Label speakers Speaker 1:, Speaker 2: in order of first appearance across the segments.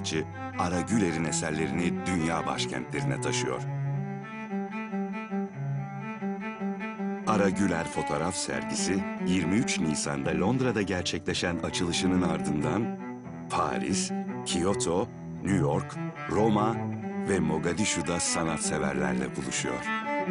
Speaker 1: sanatçı Ara Güler'in eserlerini dünya başkentlerine taşıyor. Ara Güler fotoğraf sergisi 23 Nisan'da Londra'da gerçekleşen açılışının ardından Paris, Kyoto, New York, Roma ve Mogadishu'da sanatseverlerle buluşuyor.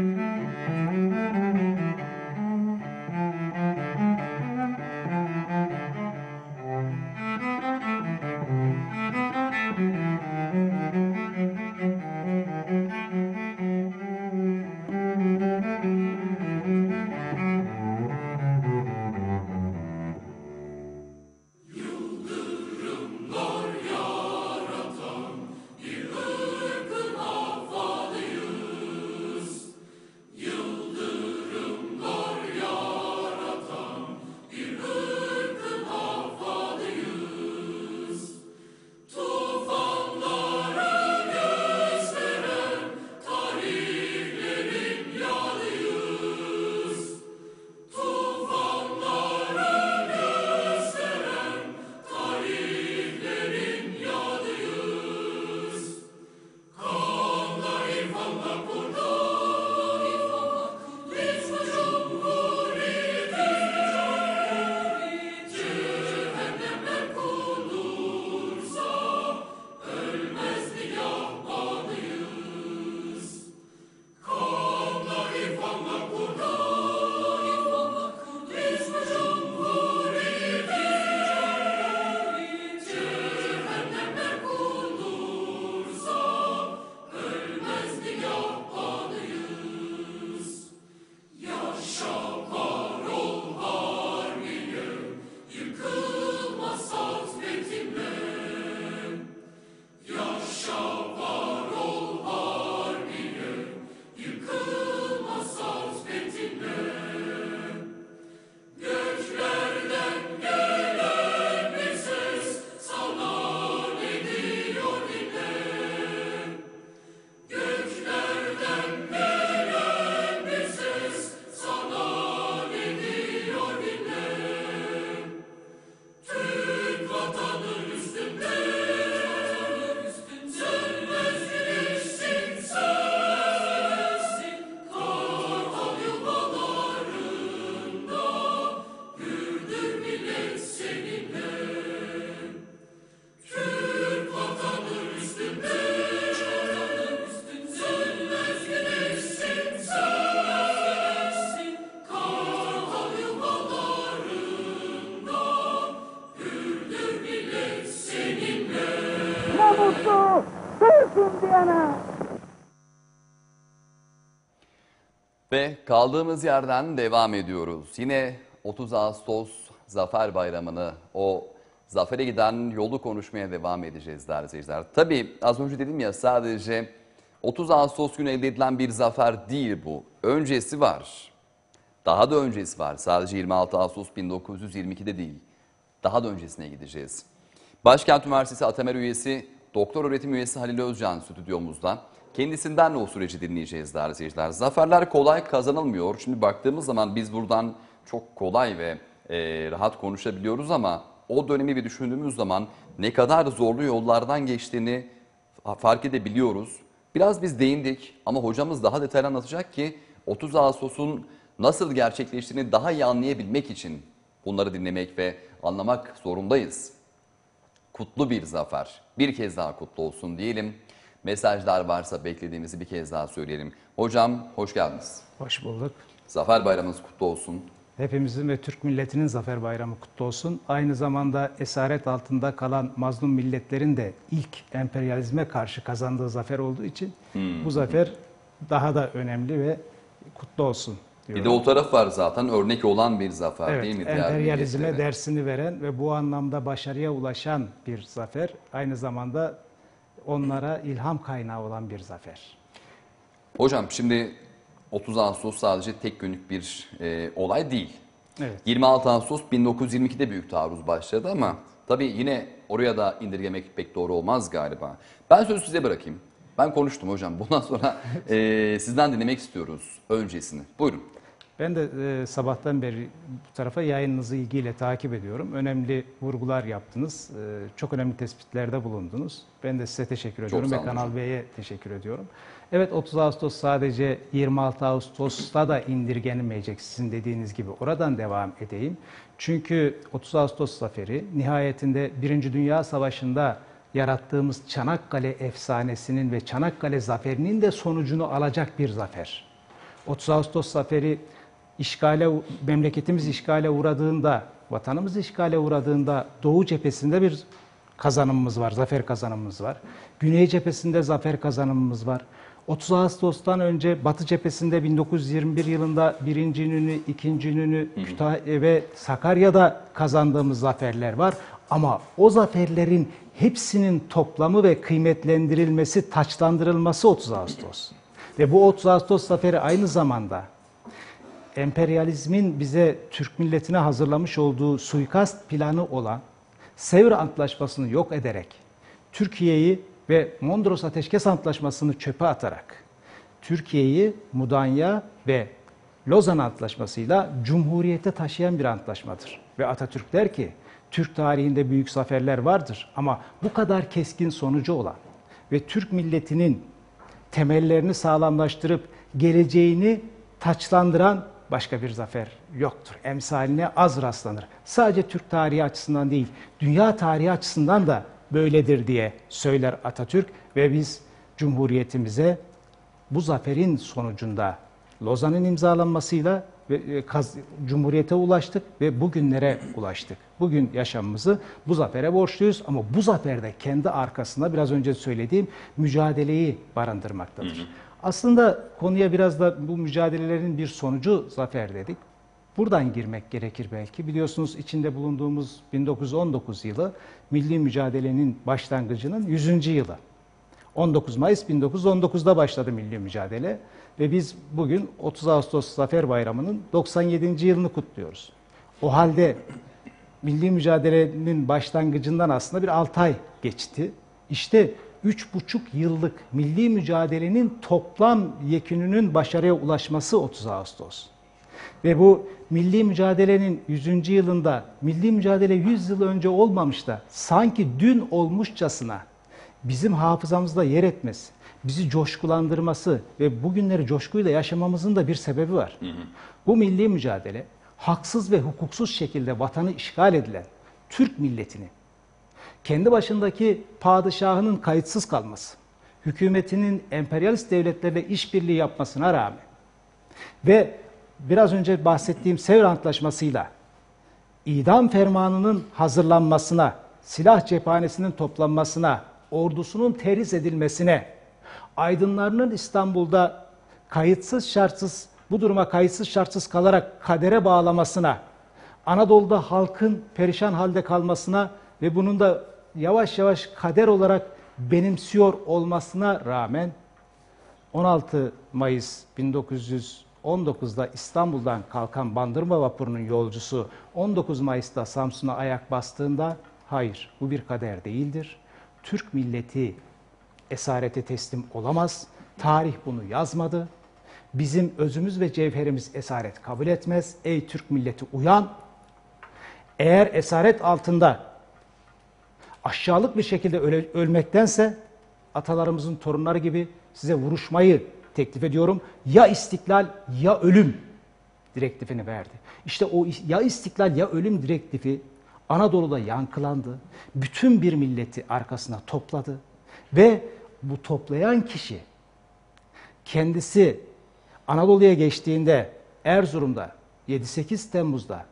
Speaker 2: Ve kaldığımız yerden devam ediyoruz. Yine 30 Ağustos Zafer Bayramı'nı, o zafere giden yolu konuşmaya devam edeceğiz değerli seyirciler. Tabii az önce dedim ya, sadece 30 Ağustos günü elde edilen bir zafer değil bu. Öncesi var. Daha da öncesi var. Sadece 26 Ağustos 1922'de değil. Daha da öncesine gideceğiz. Başkent Üniversitesi Atamer üyesi, doktor öğretim üyesi Halil Özcan stüdyomuzda. Kendisinden de o süreci dinleyeceğiz değerli seyirciler. Zaferler kolay kazanılmıyor. Şimdi baktığımız zaman biz buradan çok kolay ve rahat konuşabiliyoruz ama o dönemi bir düşündüğümüz zaman ne kadar zorlu yollardan geçtiğini fark edebiliyoruz. Biraz biz değindik ama hocamız daha detaylı anlatacak ki 30 Ağustos'un nasıl gerçekleştiğini daha iyi anlayabilmek için bunları dinlemek ve anlamak zorundayız. Kutlu bir zafer. Bir kez daha kutlu olsun diyelim. Mesajlar varsa beklediğimizi bir kez daha söyleyelim. Hocam hoş geldiniz.
Speaker 3: Hoş bulduk.
Speaker 2: Zafer bayramınız kutlu olsun.
Speaker 3: Hepimizin ve Türk milletinin Zafer Bayramı kutlu olsun. Aynı zamanda esaret altında kalan mazlum milletlerin de ilk emperyalizme karşı kazandığı zafer olduğu için bu zafer daha da önemli ve kutlu olsun diyorum.
Speaker 2: Bir de o taraf var zaten, örnek olan bir zafer,
Speaker 3: evet,
Speaker 2: değil mi?
Speaker 3: Emperyalizme dersini veren ve bu anlamda başarıya ulaşan bir zafer. Aynı zamanda onlara ilham kaynağı olan bir zafer.
Speaker 2: Hocam şimdi 30 Ağustos sadece tek günlük bir olay değil.
Speaker 3: Evet.
Speaker 2: 26 Ağustos 1922'de büyük taarruz başladı ama tabii yine oraya da indirgemek pek doğru olmaz galiba. Ben sözü size bırakayım. Ben konuştum hocam. Bundan sonra sizden dinlemek istiyoruz öncesini. Buyurun.
Speaker 3: Ben de sabahtan beri bu tarafa yayınınızı ilgiyle takip ediyorum. Önemli vurgular yaptınız. Çok önemli tespitlerde bulundunuz. Ben de size teşekkür ediyorum ve Kanal B'ye teşekkür ediyorum. Evet, 30 Ağustos sadece 26 Ağustos'ta da indirgenemeyecek sizin dediğiniz gibi. Oradan devam edeyim. Çünkü 30 Ağustos zaferi nihayetinde 1. Dünya Savaşı'nda yarattığımız Çanakkale efsanesinin ve Çanakkale zaferinin de sonucunu alacak bir zafer. 30 Ağustos zaferi memleketimiz işgale uğradığında, vatanımız işgale uğradığında Doğu cephesinde bir kazanımımız var, zafer kazanımımız var. Güney cephesinde zafer kazanımımız var. 30 Ağustos'tan önce Batı cephesinde 1921 yılında 1. İnönü, 2. İnönü, Kütahya ve Sakarya'da kazandığımız zaferler var. Ama o zaferlerin hepsinin toplamı ve kıymetlendirilmesi, taçlandırılması 30 Ağustos. Ve bu 30 Ağustos zaferi aynı zamanda emperyalizmin bize, Türk milletine hazırlamış olduğu suikast planı olan Sevr Antlaşması'nı yok ederek, Türkiye'yi ve Mondros Ateşkes Antlaşması'nı çöpe atarak, Türkiye'yi Mudanya ve Lozan Antlaşması'yla Cumhuriyete taşıyan bir antlaşmadır. Ve Atatürk der ki, Türk tarihinde büyük zaferler vardır ama bu kadar keskin sonucu olan ve Türk milletinin temellerini sağlamlaştırıp geleceğini taçlandıran başka bir zafer yoktur. Emsaline az rastlanır. Sadece Türk tarihi açısından değil, dünya tarihi açısından da böyledir diye söyler Atatürk ve biz Cumhuriyetimize bu zaferin sonucunda Lozan'ın imzalanmasıyla Cumhuriyete ulaştık ve bugünlere ulaştık. Bugün yaşamımızı bu zafere borçluyuz ama bu zafer de kendi arkasında biraz önce söylediğim mücadeleyi barındırmaktadır. Aslında konuya biraz da bu mücadelelerin bir sonucu zafer dedik. Buradan girmek gerekir belki. Biliyorsunuz içinde bulunduğumuz 1919 yılı milli mücadelenin başlangıcının 100. yılı. 19 Mayıs 1919'da başladı milli mücadele ve biz bugün 30 Ağustos Zafer Bayramı'nın 97. yılını kutluyoruz. O halde milli mücadelenin başlangıcından aslında bir 6 ay geçti. İşte 3,5 yıllık milli mücadelenin toplam yekününün başarıya ulaşması 30 Ağustos. Ve bu milli mücadelenin 100. yılında milli mücadele 100 yıl önce olmamış da sanki dün olmuşçasına bizim hafızamızda yer etmesi, bizi coşkulandırması ve bugünleri coşkuyla yaşamamızın da bir sebebi var. Bu milli mücadele haksız ve hukuksuz şekilde vatanı işgal edilen Türk milletini, kendi başındaki padişahının kayıtsız kalması, hükümetinin emperyalist devletlerle işbirliği yapmasına rağmen ve biraz önce bahsettiğim Sevr Antlaşması'yla idam fermanının hazırlanmasına, silah cephanesinin toplanmasına, ordusunun terhis edilmesine, aydınlarının İstanbul'da kayıtsız şartsız, bu duruma kayıtsız şartsız kalarak kadere bağlamasına, Anadolu'da halkın perişan halde kalmasına ve bunun da yavaş yavaş kader olarak benimsiyor olmasına rağmen 16 Mayıs 1919'da İstanbul'dan kalkan Bandırma vapurunun yolcusu 19 Mayıs'ta Samsun'a ayak bastığında hayır, bu bir kader değildir. Türk milleti esarete teslim olamaz. Tarih bunu yazmadı. Bizim özümüz ve cevherimiz esaret kabul etmez. Ey Türk milleti uyan. Eğer esaret altında aşağılık bir şekilde ölmektense atalarımızın torunları gibi size vuruşmayı teklif ediyorum. Ya istiklal ya ölüm direktifini verdi. İşte o ya istiklal ya ölüm direktifi Anadolu'da yankılandı. Bütün bir milleti arkasına topladı. Ve bu toplayan kişi kendisi Anadolu'ya geçtiğinde Erzurum'da 7-8 Temmuz'da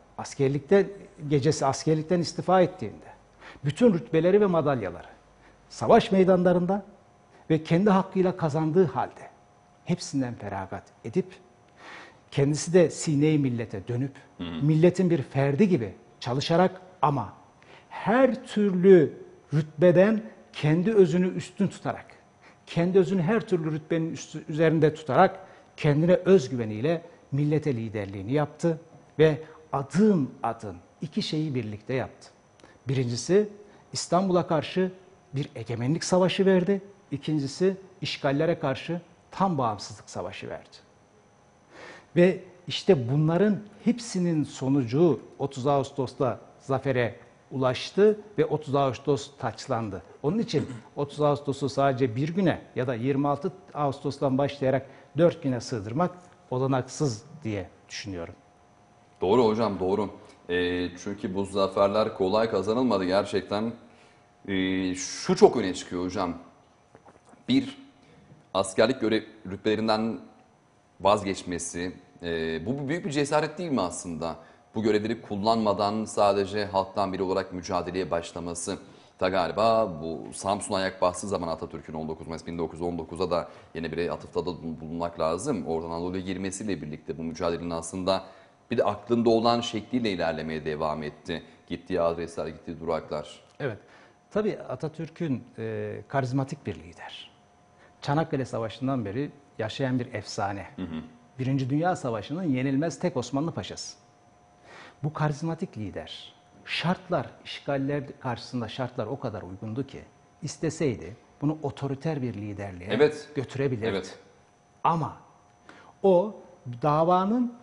Speaker 3: askerlikten istifa ettiğinde bütün rütbeleri ve madalyaları savaş meydanlarında ve kendi hakkıyla kazandığı halde hepsinden feragat edip kendisi de sine-i millete dönüp milletin bir ferdi gibi çalışarak ama her türlü rütbeden kendi özünü üstün tutarak, kendi özünü her türlü rütbenin üzerinde tutarak kendine özgüveniyle millete liderliğini yaptı ve adım adım iki şeyi birlikte yaptı. Birincisi İstanbul'a karşı bir egemenlik savaşı verdi. İkincisi işgallere karşı tam bağımsızlık savaşı verdi. Ve işte bunların hepsinin sonucu 30 Ağustos'ta zafere ulaştı ve 30 Ağustos taçlandı. Onun için 30 Ağustos'u sadece bir güne ya da 26 Ağustos'tan başlayarak 4 güne sığdırmak olanaksız diye düşünüyorum.
Speaker 2: Doğru hocam, doğru. Çünkü bu zaferler kolay kazanılmadı gerçekten. Şu çok öne çıkıyor hocam. Bir, askerlik rütbelerinden vazgeçmesi. Bu büyük bir cesaret değil mi aslında? Bu görevleri kullanmadan sadece halktan biri olarak mücadeleye başlaması da galiba bu Samsun'a ayak bastığı zaman Atatürk'ün 19 Mayıs 1919'a da yine bir atıfta da bulunmak lazım. Oradan Anadolu'ya girmesiyle birlikte bu mücadelenin aslında bir de aklında olan şekliyle ilerlemeye devam etti. Gittiği adresler, gittiği duraklar.
Speaker 3: Evet. Tabii Atatürk'ün karizmatik bir lider. Çanakkale Savaşı'ndan beri yaşayan bir efsane. Birinci Dünya Savaşı'nın yenilmez tek Osmanlı Paşası. Bu karizmatik lider, şartlar, işgaller karşısında şartlar o kadar uygundu ki isteseydi bunu otoriter bir liderliğe götürebilirdi.
Speaker 2: Evet.
Speaker 3: Ama o davanın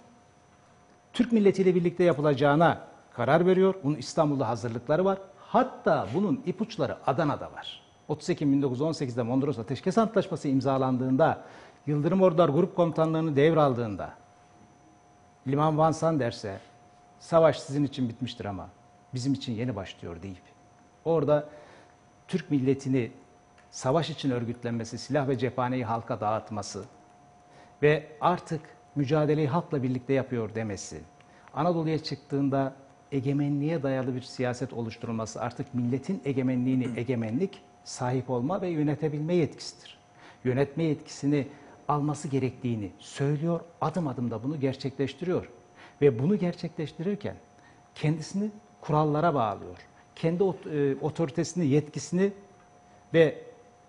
Speaker 3: Türk milletiyle birlikte yapılacağına karar veriyor. Bunun İstanbul'da hazırlıkları var. Hatta bunun ipuçları Adana'da var. 30 Ekim 1918'de Mondros Ateşkes Antlaşması imzalandığında, Yıldırım Ordular Grup Komutanlığı'nı devraldığında Liman Van Sanders'e savaş sizin için bitmiştir ama bizim için yeni başlıyor deyip orada Türk milletini savaş için örgütlenmesi, silah ve cephaneyi halka dağıtması ve artık mücadeleyi halkla birlikte yapıyor demesi, Anadolu'ya çıktığında egemenliğe dayalı bir siyaset oluşturulması, artık milletin egemenliğini egemenlik, sahip olma ve yönetebilme yetkisidir. Yönetme yetkisini alması gerektiğini söylüyor, adım adım da bunu gerçekleştiriyor. Ve bunu gerçekleştirirken kendisini kurallara bağlıyor. Kendi otoritesini, yetkisini ve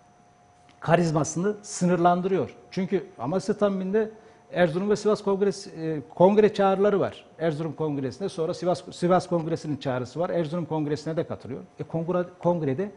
Speaker 3: karizmasını sınırlandırıyor. Çünkü Amasya Tamimi'nde Erzurum ve Sivas kongre çağrıları var. Erzurum Kongresi'ne, sonra Sivas Kongresi'nin çağrısı var. Erzurum Kongresi'ne de katılıyor. Kongrede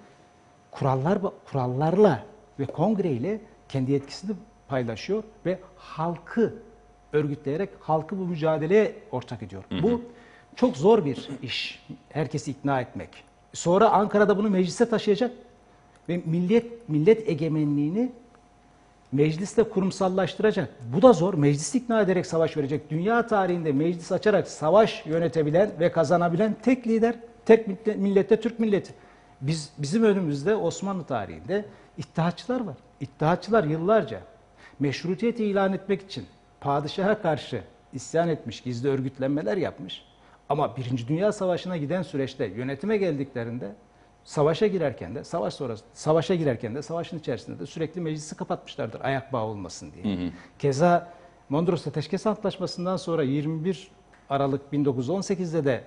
Speaker 3: kurallarla ve kongreyle kendi yetkisini paylaşıyor ve halkı örgütleyerek halkı bu mücadeleye ortak ediyor. Bu çok zor bir iş. Herkesi ikna etmek. Sonra Ankara'da bunu meclise taşıyacak ve millet egemenliğini mecliste kurumsallaştıracak. Bu da zor. Meclisi ikna ederek savaş verecek. Dünya tarihinde meclis açarak savaş yönetebilen ve kazanabilen tek lider, tek millette Türk milleti. Bizim önümüzde Osmanlı tarihinde İttihatçılar var. İttihatçılar yıllarca meşrutiyeti ilan etmek için padişaha karşı isyan etmiş, gizli örgütlenmeler yapmış. Ama Birinci Dünya Savaşı'na giden süreçte yönetime geldiklerinde savaşa girerken de, savaşa girerken de, savaşın içerisinde de sürekli meclisi kapatmışlardır ayak bağı olmasın diye. Keza Mondros Ateşkes Antlaşması'ndan sonra 21 Aralık 1918'de de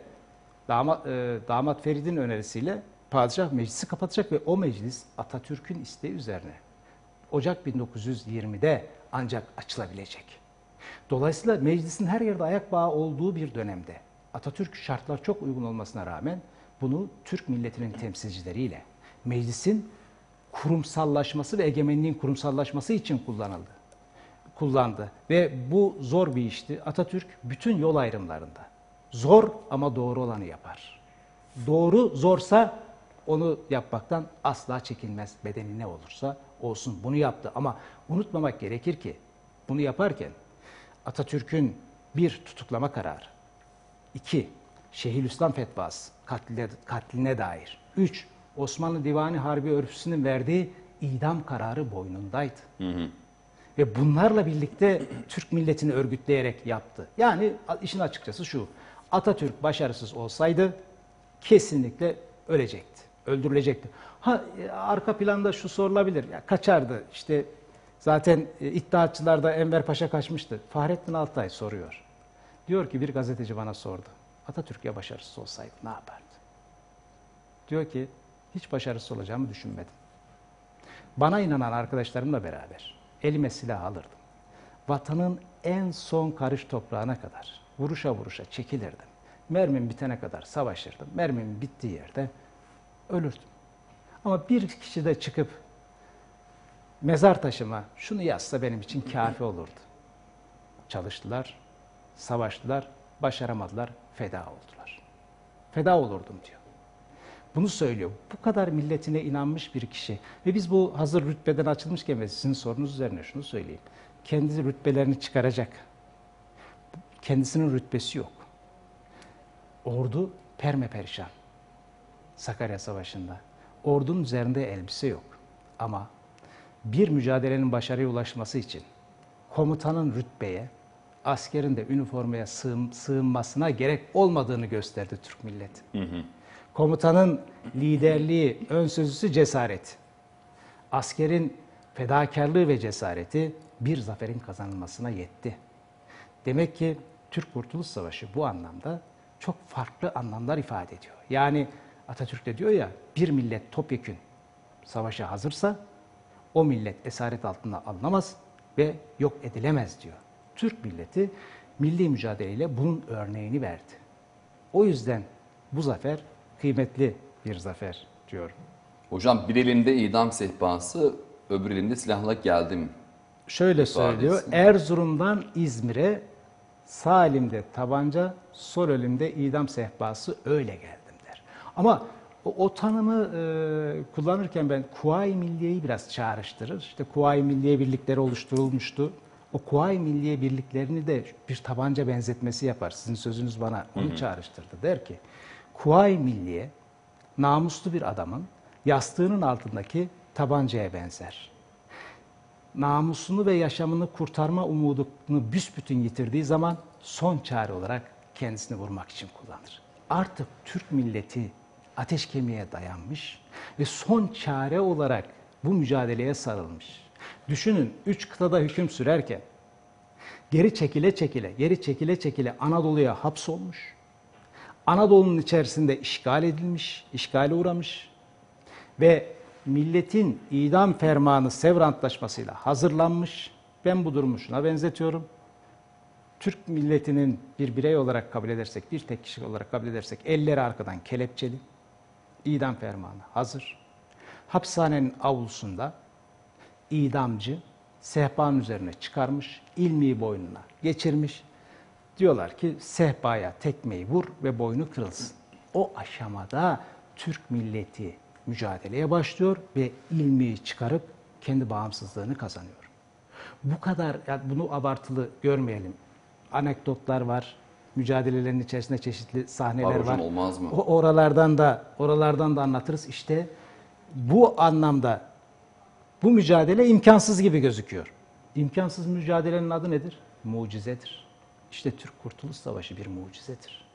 Speaker 3: damat Ferid'in önerisiyle padişah meclisi kapatacak ve o meclis Atatürk'ün isteği üzerine Ocak 1920'de ancak açılabilecek. Dolayısıyla meclisin her yerde ayak bağı olduğu bir dönemde Atatürk şartlar çok uygun olmasına rağmen bunu Türk milletinin temsilcileriyle meclisin kurumsallaşması ve egemenliğin kurumsallaşması için kullandı. Ve bu zor bir işti. Atatürk bütün yol ayrımlarında zor ama doğru olanı yapar. Doğru zorsa onu yapmaktan asla çekinmez. Bedeni ne olursa olsun bunu yaptı. Ama unutmamak gerekir ki bunu yaparken Atatürk'ün bir tutuklama kararı, 2 Şeyhülislam fetvası katline dair, 3 Osmanlı Divani Harbi Örfüsü'nün verdiği idam kararı boynundaydı. Ve bunlarla birlikte Türk milletini örgütleyerek yaptı. Yani işin açıkçası şu, Atatürk başarısız olsaydı kesinlikle ölecekti, öldürülecekti. Arka planda şu sorulabilir, ya kaçardı işte zaten İttihatçılarda Enver Paşa kaçmıştı. Fahrettin Altay soruyor. Diyor ki bir gazeteci bana sordu. Atatürk ya başarısız olsaydı ne yapardı? Diyor ki hiç başarısız olacağımı düşünmedim. Bana inanan arkadaşlarımla beraber elime silah alırdım. Vatanın en son karış toprağına kadar vuruşa vuruşa çekilirdim. Mermim bitene kadar savaşırdım. Mermimin bittiği yerde ölürdüm. Ama bir kişi de çıkıp mezar taşıma şunu yazsa benim için kafi olurdu. Çalıştılar, savaştılar, başaramadılar, feda oldular. Feda olurdum diyor. Bunu söylüyor. Bu kadar milletine inanmış bir kişi. Ve biz bu hazır rütbeden açılmışken ve sizin sorunuz üzerine şunu söyleyeyim. Kendi rütbelerini çıkaracak. Kendisinin rütbesi yok. Ordu permaperişan. Sakarya Savaşı'nda. Ordunun üzerinde elbise yok. Ama bir mücadelenin başarıya ulaşması için komutanın rütbeye, askerin de üniformaya sığınmasına gerek olmadığını gösterdi Türk milleti. Komutanın liderliği, ön sözcüsü cesaret. Askerin fedakarlığı ve cesareti bir zaferin kazanılmasına yetti. Demek ki Türk Kurtuluş Savaşı bu anlamda çok farklı anlamlar ifade ediyor. Yani Atatürk de diyor ya, bir millet topyekün savaşa hazırsa o millet esaret altında alınamaz ve yok edilemez diyor. Türk milleti milli mücadeleyle bunun örneğini verdi. O yüzden bu zafer kıymetli bir zafer diyorum.
Speaker 2: Hocam bir elinde idam sehpası, öbür elinde silahla geldim.
Speaker 3: Şöyle söylüyor, Erzurum'dan İzmir'e sağ elimde tabanca, sol elimde idam sehpası, öyle geldim der. Ama o tanımı kullanırken ben Kuvayi Milliye'yi biraz çağrıştırır. İşte Kuvayi Milliye birlikleri oluşturulmuştu. O Kuvayi Milliye birliklerini de bir tabanca benzetmesi yapar. Sizin sözünüz bana onu çağrıştırdı. Der ki, Kuvayi Milliye namuslu bir adamın yastığının altındaki tabancaya benzer. Namusunu ve yaşamını kurtarma umudunu büsbütün yitirdiği zaman son çare olarak kendisini vurmak için kullanır. Artık Türk milleti ateş kemiğe dayanmış ve son çare olarak bu mücadeleye sarılmış. Düşünün, 3 kıtada hüküm sürerken geri çekile çekile Anadolu'ya hapsolmuş. Anadolu'nun içerisinde işgal edilmiş, işgale uğramış ve milletin idam fermanı Sevr Antlaşması'yla hazırlanmış. Ben bu durumu şuna benzetiyorum. Türk milletinin bir birey olarak kabul edersek, bir tek kişi olarak kabul edersek, elleri arkadan kelepçeli, idam fermanı hazır. Hapishanenin avlusunda idamcı sehpanın üzerine çıkarmış, ilmiği boynuna geçirmiş. Diyorlar ki sehpaya tekmeyi vur ve boynu kırılsın. O aşamada Türk milleti mücadeleye başlıyor ve ilmiği çıkarıp kendi bağımsızlığını kazanıyor. Bu kadar, yani bunu abartılı görmeyelim. Anekdotlar var, mücadelelerin içerisinde çeşitli sahneler var.
Speaker 2: Olmaz mı?
Speaker 3: Oralardan da anlatırız. İşte bu anlamda bu mücadele imkansız gibi gözüküyor. İmkansız mücadelenin adı nedir? Mucizedir. İşte Türk Kurtuluş Savaşı bir mucizedir.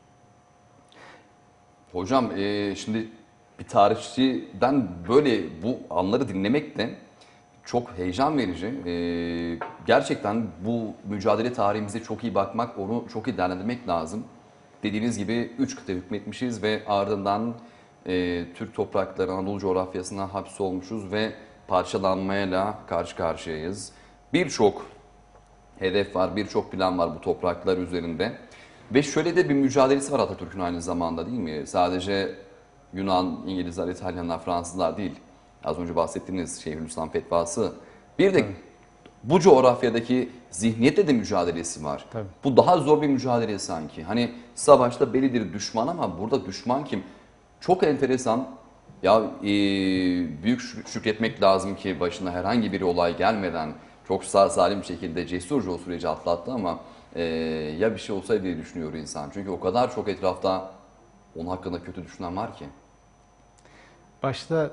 Speaker 2: Hocam şimdi bir tarihçiden böyle bu anları dinlemek de çok heyecan verici. Gerçekten bu mücadele tarihimize çok iyi bakmak, onu çok iyi değerlendirmek lazım. Dediğiniz gibi 3 kıta hükmetmişiz ve ardından Türk toprakları, Anadolu coğrafyasına hapsolmuşuz ve parçalanmayla karşı karşıyayız. Birçok hedef var, birçok plan var bu topraklar üzerinde. Ve şöyle de bir mücadelesi var Atatürk'ün aynı zamanda, değil mi? Sadece Yunan, İngilizler, İtalyanlar, Fransızlar değil. Az önce bahsettiğiniz Şeyhülislam fetvası. Bir de bu coğrafyadaki zihniyetle de mücadelesi var.
Speaker 3: Tabii.
Speaker 2: Bu daha zor bir mücadele sanki. Hani savaşta bellidir düşman ama burada düşman kim? Çok enteresan. Ya büyük şükretmek lazım ki başına herhangi bir olay gelmeden çok sağ salim şekilde cesurca o süreci atlattı ama ya bir şey olsaydı diye düşünüyor insan. Çünkü o kadar çok etrafta onun hakkında kötü düşünen var ki.
Speaker 3: Başta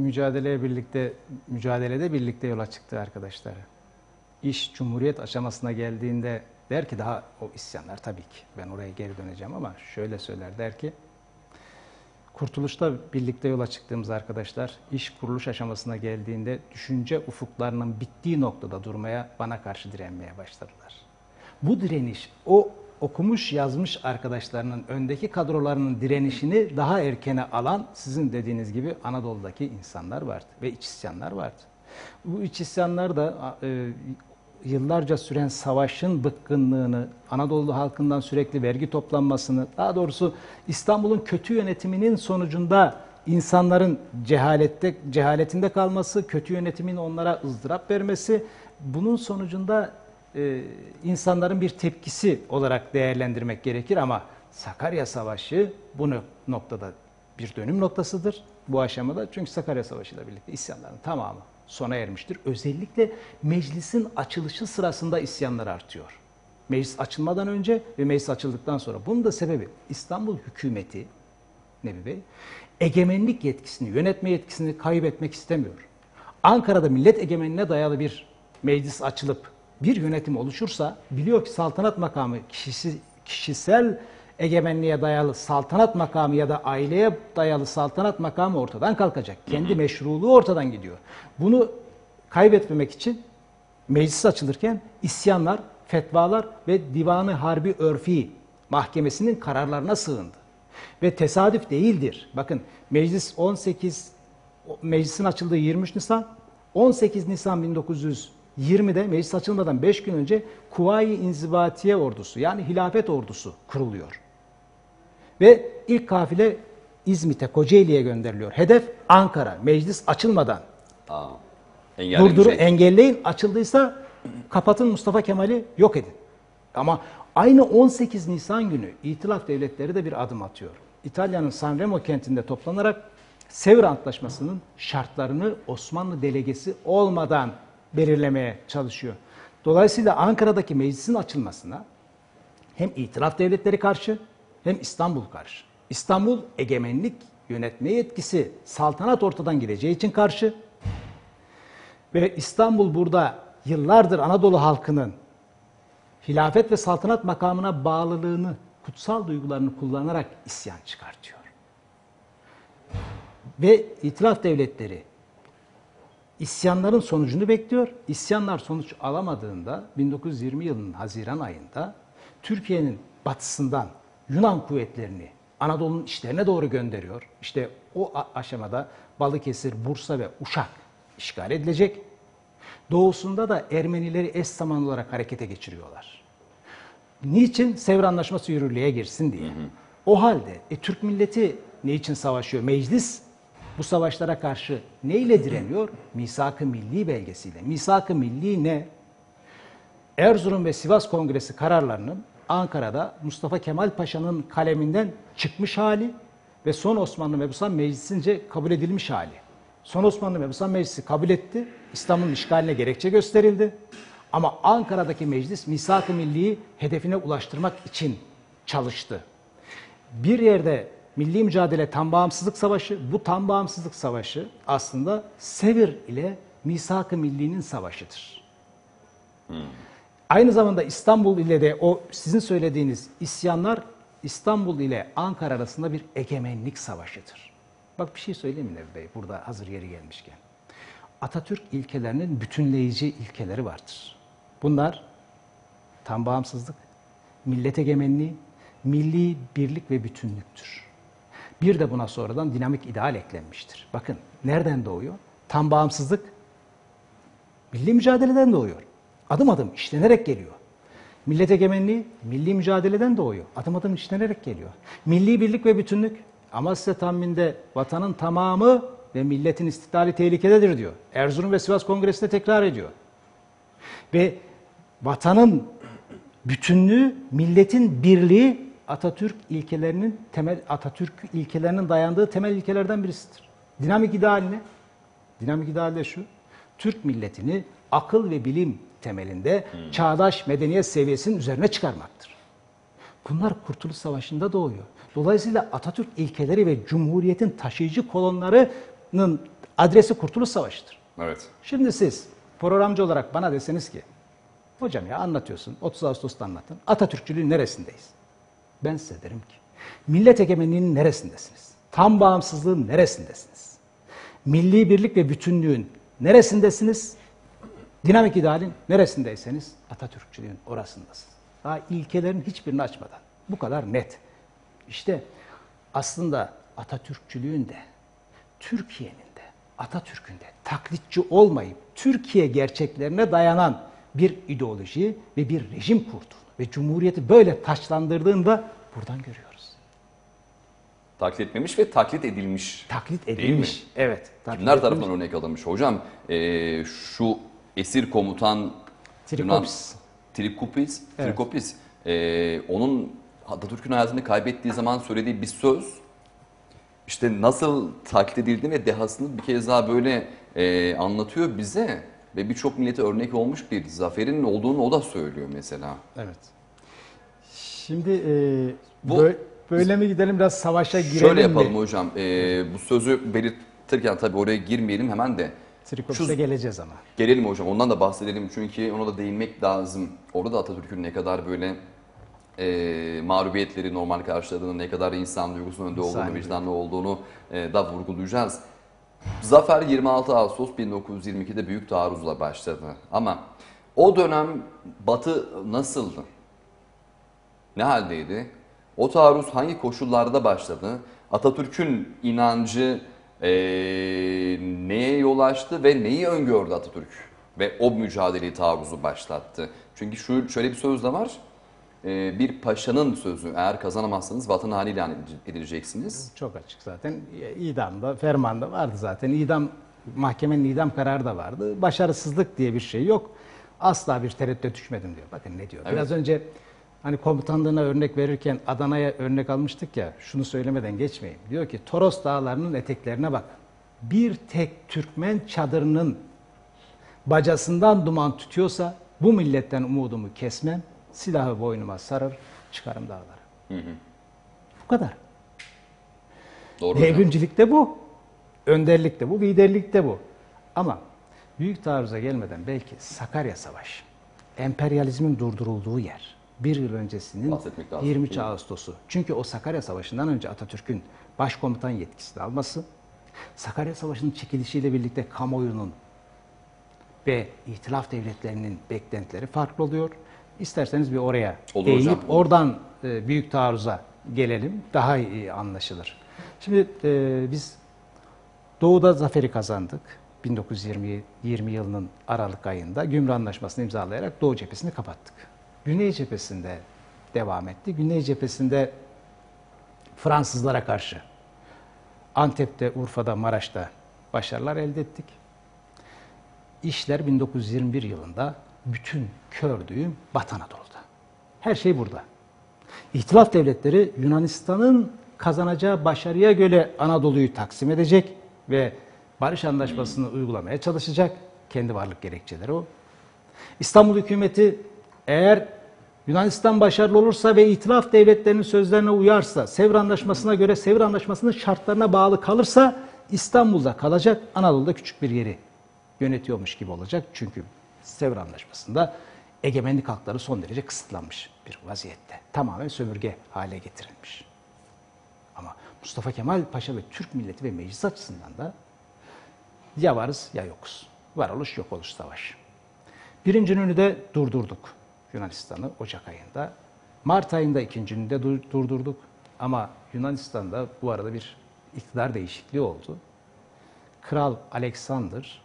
Speaker 3: mücadelede birlikte yola çıktı arkadaşlar. İş Cumhuriyet aşamasına geldiğinde der ki, daha o isyanlar tabii ki, ben oraya geri döneceğim ama şöyle söyler, der ki, Kurtuluşta birlikte yola çıktığımız arkadaşlar iş kuruluş aşamasına geldiğinde düşünce ufuklarının bittiği noktada durmaya, bana karşı direnmeye başladılar. Bu direniş, o okumuş yazmış arkadaşlarının öndeki kadrolarının direnişini daha erkene alan, sizin dediğiniz gibi Anadolu'daki insanlar vardı ve iç isyanlar vardı. Bu iç isyanlar da yıllarca süren savaşın bıkkınlığını, Anadolu halkından sürekli vergi toplanmasını, daha doğrusu İstanbul'un kötü yönetiminin sonucunda insanların cehaletinde kalması, kötü yönetimin onlara ızdırap vermesi, bunun sonucunda insanların bir tepkisi olarak değerlendirmek gerekir ama Sakarya Savaşı bu noktada bir dönüm noktasıdır bu aşamada. Çünkü Sakarya Savaşı ile birlikte isyanların tamamı sona ermiştir. Özellikle meclisin açılışı sırasında isyanlar artıyor. Meclis açılmadan önce ve meclis açıldıktan sonra. Bunun da sebebi İstanbul hükümeti Nebi Bey egemenlik yetkisini, yönetme yetkisini kaybetmek istemiyor. Ankara'da millet egemenliğine dayalı bir meclis açılıp bir yönetim oluşursa biliyor ki saltanat makamı kişisel egemenliğe dayalı saltanat makamı ya da aileye dayalı saltanat makamı ortadan kalkacak. Kendi meşruluğu ortadan gidiyor. Bunu kaybetmemek için meclis açılırken isyanlar, fetvalar ve Divanı Harbi Örfi Mahkemesi'nin kararlarına sığındı. Ve tesadüf değildir. Bakın meclisin açıldığı 23 Nisan, 18 Nisan 1920'de meclis açılmadan 5 gün önce Kuvayi İnzibatiye Ordusu yani Hilafet Ordusu kuruluyor. Ve ilk kafile İzmit'e, Kocaeli'ye gönderiliyor. Hedef Ankara. Meclis açılmadan. Engelleyin. Açıldıysa kapatın, Mustafa Kemal'i yok edin. Ama aynı 18 Nisan günü İtilaf Devletleri de bir adım atıyor. İtalya'nın Sanremo kentinde toplanarak Sevr Antlaşması'nın şartlarını Osmanlı delegesi olmadan belirlemeye çalışıyor. Dolayısıyla Ankara'daki meclisin açılmasına hem İtilaf Devletleri karşı hem İstanbul karşı. İstanbul egemenlik yönetme yetkisi saltanat ortadan gideceği için karşı ve İstanbul burada yıllardır Anadolu halkının hilafet ve saltanat makamına bağlılığını, kutsal duygularını kullanarak isyan çıkartıyor. Ve İtilaf Devletleri isyanların sonucunu bekliyor. İsyanlar sonuç alamadığında 1920 yılının Haziran ayında Türkiye'nin batısından Yunan kuvvetlerini Anadolu'nun içlerine doğru gönderiyor. İşte o aşamada Balıkesir, Bursa ve Uşak işgal edilecek. Doğusunda da Ermenileri eş zamanlı olarak harekete geçiriyorlar. Niçin? Sevr Anlaşması yürürlüğe girsin diye. O halde Türk milleti ne için savaşıyor? Meclis bu savaşlara karşı neyle direniyor? Misak-ı Milli belgesiyle. Misak-ı Milli ne? Erzurum ve Sivas Kongresi kararlarının Ankara'da Mustafa Kemal Paşa'nın kaleminden çıkmış hali ve son Osmanlı Mebusan Meclisi'nce kabul edilmiş hali. Son Osmanlı Mebusan Meclisi kabul etti. İstanbul'un işgaline gerekçe gösterildi. Ama Ankara'daki meclis Misak-ı Milli'yi hedefine ulaştırmak için çalıştı. Bir yerde milli mücadele tam bağımsızlık savaşı, bu tam bağımsızlık savaşı aslında Sevr ile Misak-ı Milli'nin savaşıdır. Aynı zamanda İstanbul ile de o sizin söylediğiniz isyanlar İstanbul ile Ankara arasında bir egemenlik savaşıdır. Bak bir şey söyleyeyim mi Nebi Bey burada hazır yeri gelmişken. Atatürk ilkelerinin bütünleyici ilkeleri vardır. Bunlar tam bağımsızlık, millet egemenliği, milli birlik ve bütünlüktür. Bir de buna sonradan dinamik ideal eklenmiştir. Bakın nereden doğuyor? Tam bağımsızlık milli mücadeleden doğuyor. Adım adım işlenerek geliyor. Millet egemenliği milli mücadeleden doğuyor. Adım adım işlenerek geliyor. Milli birlik ve bütünlük Amasya Tammin'de vatanın tamamı ve milletin istiklali tehlikededir diyor. Erzurum ve Sivas Kongresi'nde tekrar ediyor. Ve vatanın bütünlüğü, milletin birliği Atatürk ilkelerinin dayandığı temel ilkelerden birisidir. Dinamik ideal ne? Dinamik ideal de şu. Türk milletini akıl ve bilim temelinde çağdaş medeniyet seviyesinin üzerine çıkarmaktır. Bunlar Kurtuluş Savaşı'nda doğuyor. Dolayısıyla Atatürk ilkeleri ve Cumhuriyet'in taşıyıcı kolonlarının adresi Kurtuluş Savaşı'dır.
Speaker 2: Evet.
Speaker 3: Şimdi siz programcı olarak bana deseniz ki, hocam ya anlatıyorsun, 30 Ağustos'ta anlattın, Atatürkçülüğün neresindeyiz? Ben size derim ki, millet egemenliğinin neresindesiniz? Tam bağımsızlığın neresindesiniz? Milli birlik ve bütünlüğün neresindesiniz? Dinamik idealin neresindeyseniz Atatürkçülüğün orasındasınız. Daha ilkelerin hiçbirini açmadan. Bu kadar net. İşte aslında Atatürkçülüğün de, Türkiye'nin de, Atatürk'ün de taklitçi olmayıp Türkiye gerçeklerine dayanan bir ideoloji ve bir rejim kurduğunu ve Cumhuriyeti böyle taçlandırdığını buradan görüyoruz.
Speaker 2: Taklit etmemiş ve taklit edilmiş.
Speaker 3: Taklit edilmiş. Evet.
Speaker 2: Kimler tarafından örnek alınmış? Hocam şu esir komutan
Speaker 3: Trikopis.
Speaker 2: Trikopis,
Speaker 3: Evet.
Speaker 2: Trikopis onun Atatürk'ün hayatını kaybettiği zaman söylediği bir söz, işte nasıl taklit edildiğini ve dehasını bir kez daha böyle anlatıyor bize ve birçok millete örnek olmuş bir zaferin olduğunu o da söylüyor mesela.
Speaker 3: Evet. Şimdi
Speaker 2: Bu-
Speaker 3: böyle mi gidelim, biraz savaşa girelim
Speaker 2: Şöyle
Speaker 3: mi?
Speaker 2: yapalım hocam, bu sözü belirtirken tabii oraya girmeyelim hemen de.
Speaker 3: Trikopis'e geleceğiz ama.
Speaker 2: Gelelim hocam, ondan da bahsedelim çünkü ona da değinmek lazım. Orada da Atatürk'ün ne kadar böyle mağlubiyetleri normal karşıladığını, ne kadar insan duygusunun önde olduğunu,
Speaker 3: İnsan
Speaker 2: vicdanlı olduğunu da vurgulayacağız. Zafer 26 Ağustos 1922'de büyük taarruzla başladı. Ama o dönem Batı nasıldı? Ne haldeydi? O taarruz hangi koşullarda başladı? Atatürk'ün inancı neye yol açtı ve neyi öngördü Atatürk? Ve o mücadeleyi, taarruzu başlattı. Çünkü şöyle bir söz de var. Bir paşanın sözü, eğer kazanamazsanız vatan hali ilan edileceksiniz.
Speaker 3: Çok açık zaten. İdamda, fermanda vardı zaten. Mahkemenin idam kararı da vardı. Başarısızlık diye bir şey yok. Asla bir tereddüt düşmedim diyor. Bakın ne diyor.
Speaker 2: Evet.
Speaker 3: Biraz önce hani komutanlığına örnek verirken Adana'ya örnek almıştık ya. Şunu söylemeden geçmeyeyim. Diyor ki Toros Dağları'nın eteklerine bak. Bir tek Türkmen çadırının bacasından duman tütüyorsa bu milletten umudumu kesmem. Silahı boynuma sarır, çıkarım dağlara. Bu kadar.
Speaker 2: Doğru hocam.
Speaker 3: Devrimcilik de bu. Önderlik de bu, liderlik de bu. Ama büyük taarruza gelmeden belki Sakarya Savaşı, emperyalizmin durdurulduğu yer. Bir yıl öncesinin
Speaker 2: Bahsetmek lazım.
Speaker 3: 23 Ağustos'u. Çünkü o Sakarya Savaşı'ndan önce Atatürk'ün başkomutan yetkisini alması, Sakarya Savaşı'nın çekilişiyle birlikte kamuoyunun ve itilaf devletlerinin beklentileri farklı oluyor. İsterseniz bir oraya
Speaker 2: Olur
Speaker 3: değinip
Speaker 2: hocam.
Speaker 3: oradan büyük taarruza gelelim. Daha iyi anlaşılır. Şimdi biz Doğu'da zaferi kazandık. 1920 yılının Aralık ayında Gümrü Anlaşması'nı imzalayarak Doğu cephesini kapattık. Güney cephesinde devam etti. Güney cephesinde Fransızlara karşı Antep'te, Urfa'da, Maraş'ta başarılar elde ettik. İşler 1921 yılında bütün kör düğüm Batı Anadolu'da. Her şey burada. İhtilaf devletleri Yunanistan'ın kazanacağı başarıya göre Anadolu'yu taksim edecek ve barış anlaşmasını uygulamaya çalışacak. Kendi varlık gerekçeleri o. İstanbul hükümeti eğer Yunanistan başarılı olursa ve itilaf devletlerinin sözlerine uyarsa, Sevr Anlaşması'na göre Sevr Anlaşması'nın şartlarına bağlı kalırsa İstanbul'da kalacak, Anadolu'da küçük bir yeri yönetiyormuş gibi olacak. Çünkü Sevr Anlaşması'nda egemenlik hakları son derece kısıtlanmış bir vaziyette. Tamamen sömürge hale getirilmiş. Ama Mustafa Kemal Paşa ve Türk milleti ve meclis açısından da ya varız ya yokuz. Varoluş yok oluş savaşı. Birincinin de durdurduk Yunanistan'ı Ocak ayında. Mart ayında ikincini de durdurduk. Ama Yunanistan'da bu arada bir iktidar değişikliği oldu. Kral Alexander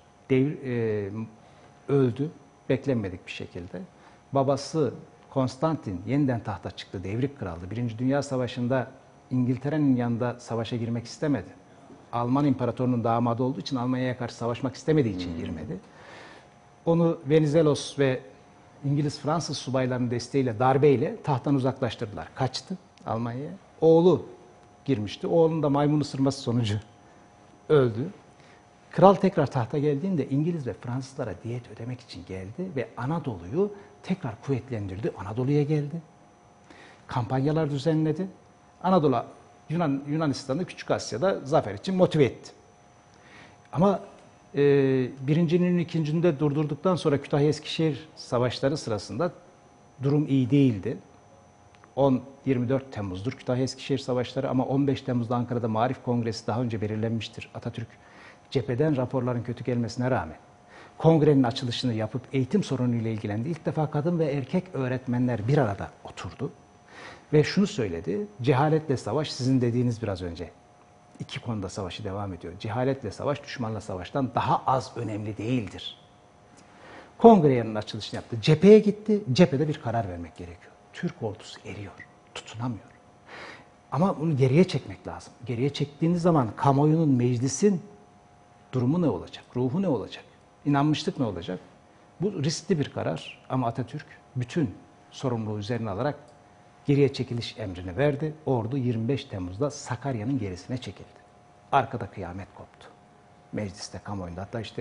Speaker 3: öldü beklenmedik bir şekilde. Babası Konstantin yeniden tahta çıktı, devrik kraldı. Birinci Dünya Savaşı'nda İngiltere'nin yanında savaşa girmek istemedi. Alman imparatorunun damadı olduğu için Almanya'ya karşı savaşmak istemediği için girmedi. Onu Venizelos ve İngiliz-Fransız subaylarının desteğiyle, darbeyle tahttan uzaklaştırdılar. Kaçtı Almanya'ya. Oğlu girmişti. Oğlunun da maymun ısırması sonucu öldü. Kral tekrar tahta geldiğinde İngiliz ve Fransızlara diyet ödemek için geldi ve Anadolu'yu tekrar kuvvetlendirdi. Anadolu'ya geldi. Kampanyalar düzenledi. Anadolu, Yunanistan'ı Küçük Asya'da zafer için motive etti. Ama birincinin ikincini de durdurduktan sonra Kütahya-Eskişehir savaşları sırasında durum iyi değildi. 10-24 Temmuz'dur Kütahya-Eskişehir savaşları ama 15 Temmuz'da Ankara'da Maarif Kongresi daha önce belirlenmiştir. Atatürk cepheden raporların kötü gelmesine rağmen kongrenin açılışını yapıp eğitim sorunuyla ilgilendi. İlk defa kadın ve erkek öğretmenler bir arada oturdu ve şunu söyledi: cehaletle savaş, sizin dediğiniz biraz önce, iki konuda savaşı devam ediyor. Cehaletle savaş, düşmanla savaştan daha az önemli değildir. Kongrenin açılışını yaptı. Cepheye gitti. Cephede bir karar vermek gerekiyor. Türk ordusu eriyor, tutunamıyor. Ama bunu geriye çekmek lazım. Geriye çektiğiniz zaman kamuoyunun, meclisin durumu ne olacak? Ruhu ne olacak? İnanmışlık ne olacak? Bu riskli bir karar ama Atatürk bütün sorumluluğu üzerine alarak geriye çekiliş emrini verdi. Ordu 25 Temmuz'da Sakarya'nın gerisine çekildi. Arkada kıyamet koptu. Mecliste, kamuoyunda, hatta işte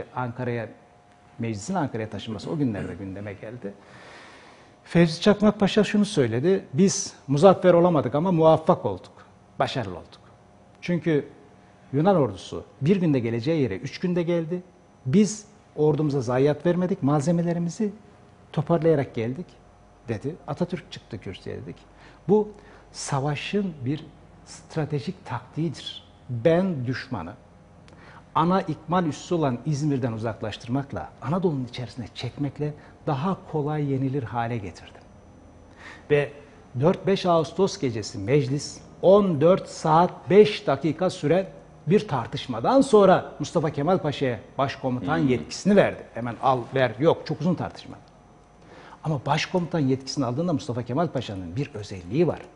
Speaker 3: meclisin Ankara'ya taşınması o günlerde gündeme geldi. Fevzi Çakmak Paşa şunu söyledi: biz muzaffer olamadık ama muvaffak olduk, başarılı olduk. Çünkü Yunan ordusu bir günde geleceği yere 3 günde geldi. Biz ordumuza zayiat vermedik, malzemelerimizi toparlayarak geldik dedi. Atatürk çıktı kürsüye dedik. Bu savaşın bir stratejik taktiğidir. Ben düşmanı ana ikmal üssü olan İzmir'den uzaklaştırmakla, Anadolu'nun içerisine çekmekle daha kolay yenilir hale getirdim. Ve 4-5 Ağustos gecesi meclis 14 saat 5 dakika süren bir tartışmadan sonra Mustafa Kemal Paşa'ya başkomutan yetkisini verdi. Hemen al ver yok, çok uzun tartışma. Ama başkomutan yetkisini aldığında Mustafa Kemal Paşa'nın bir özelliği var.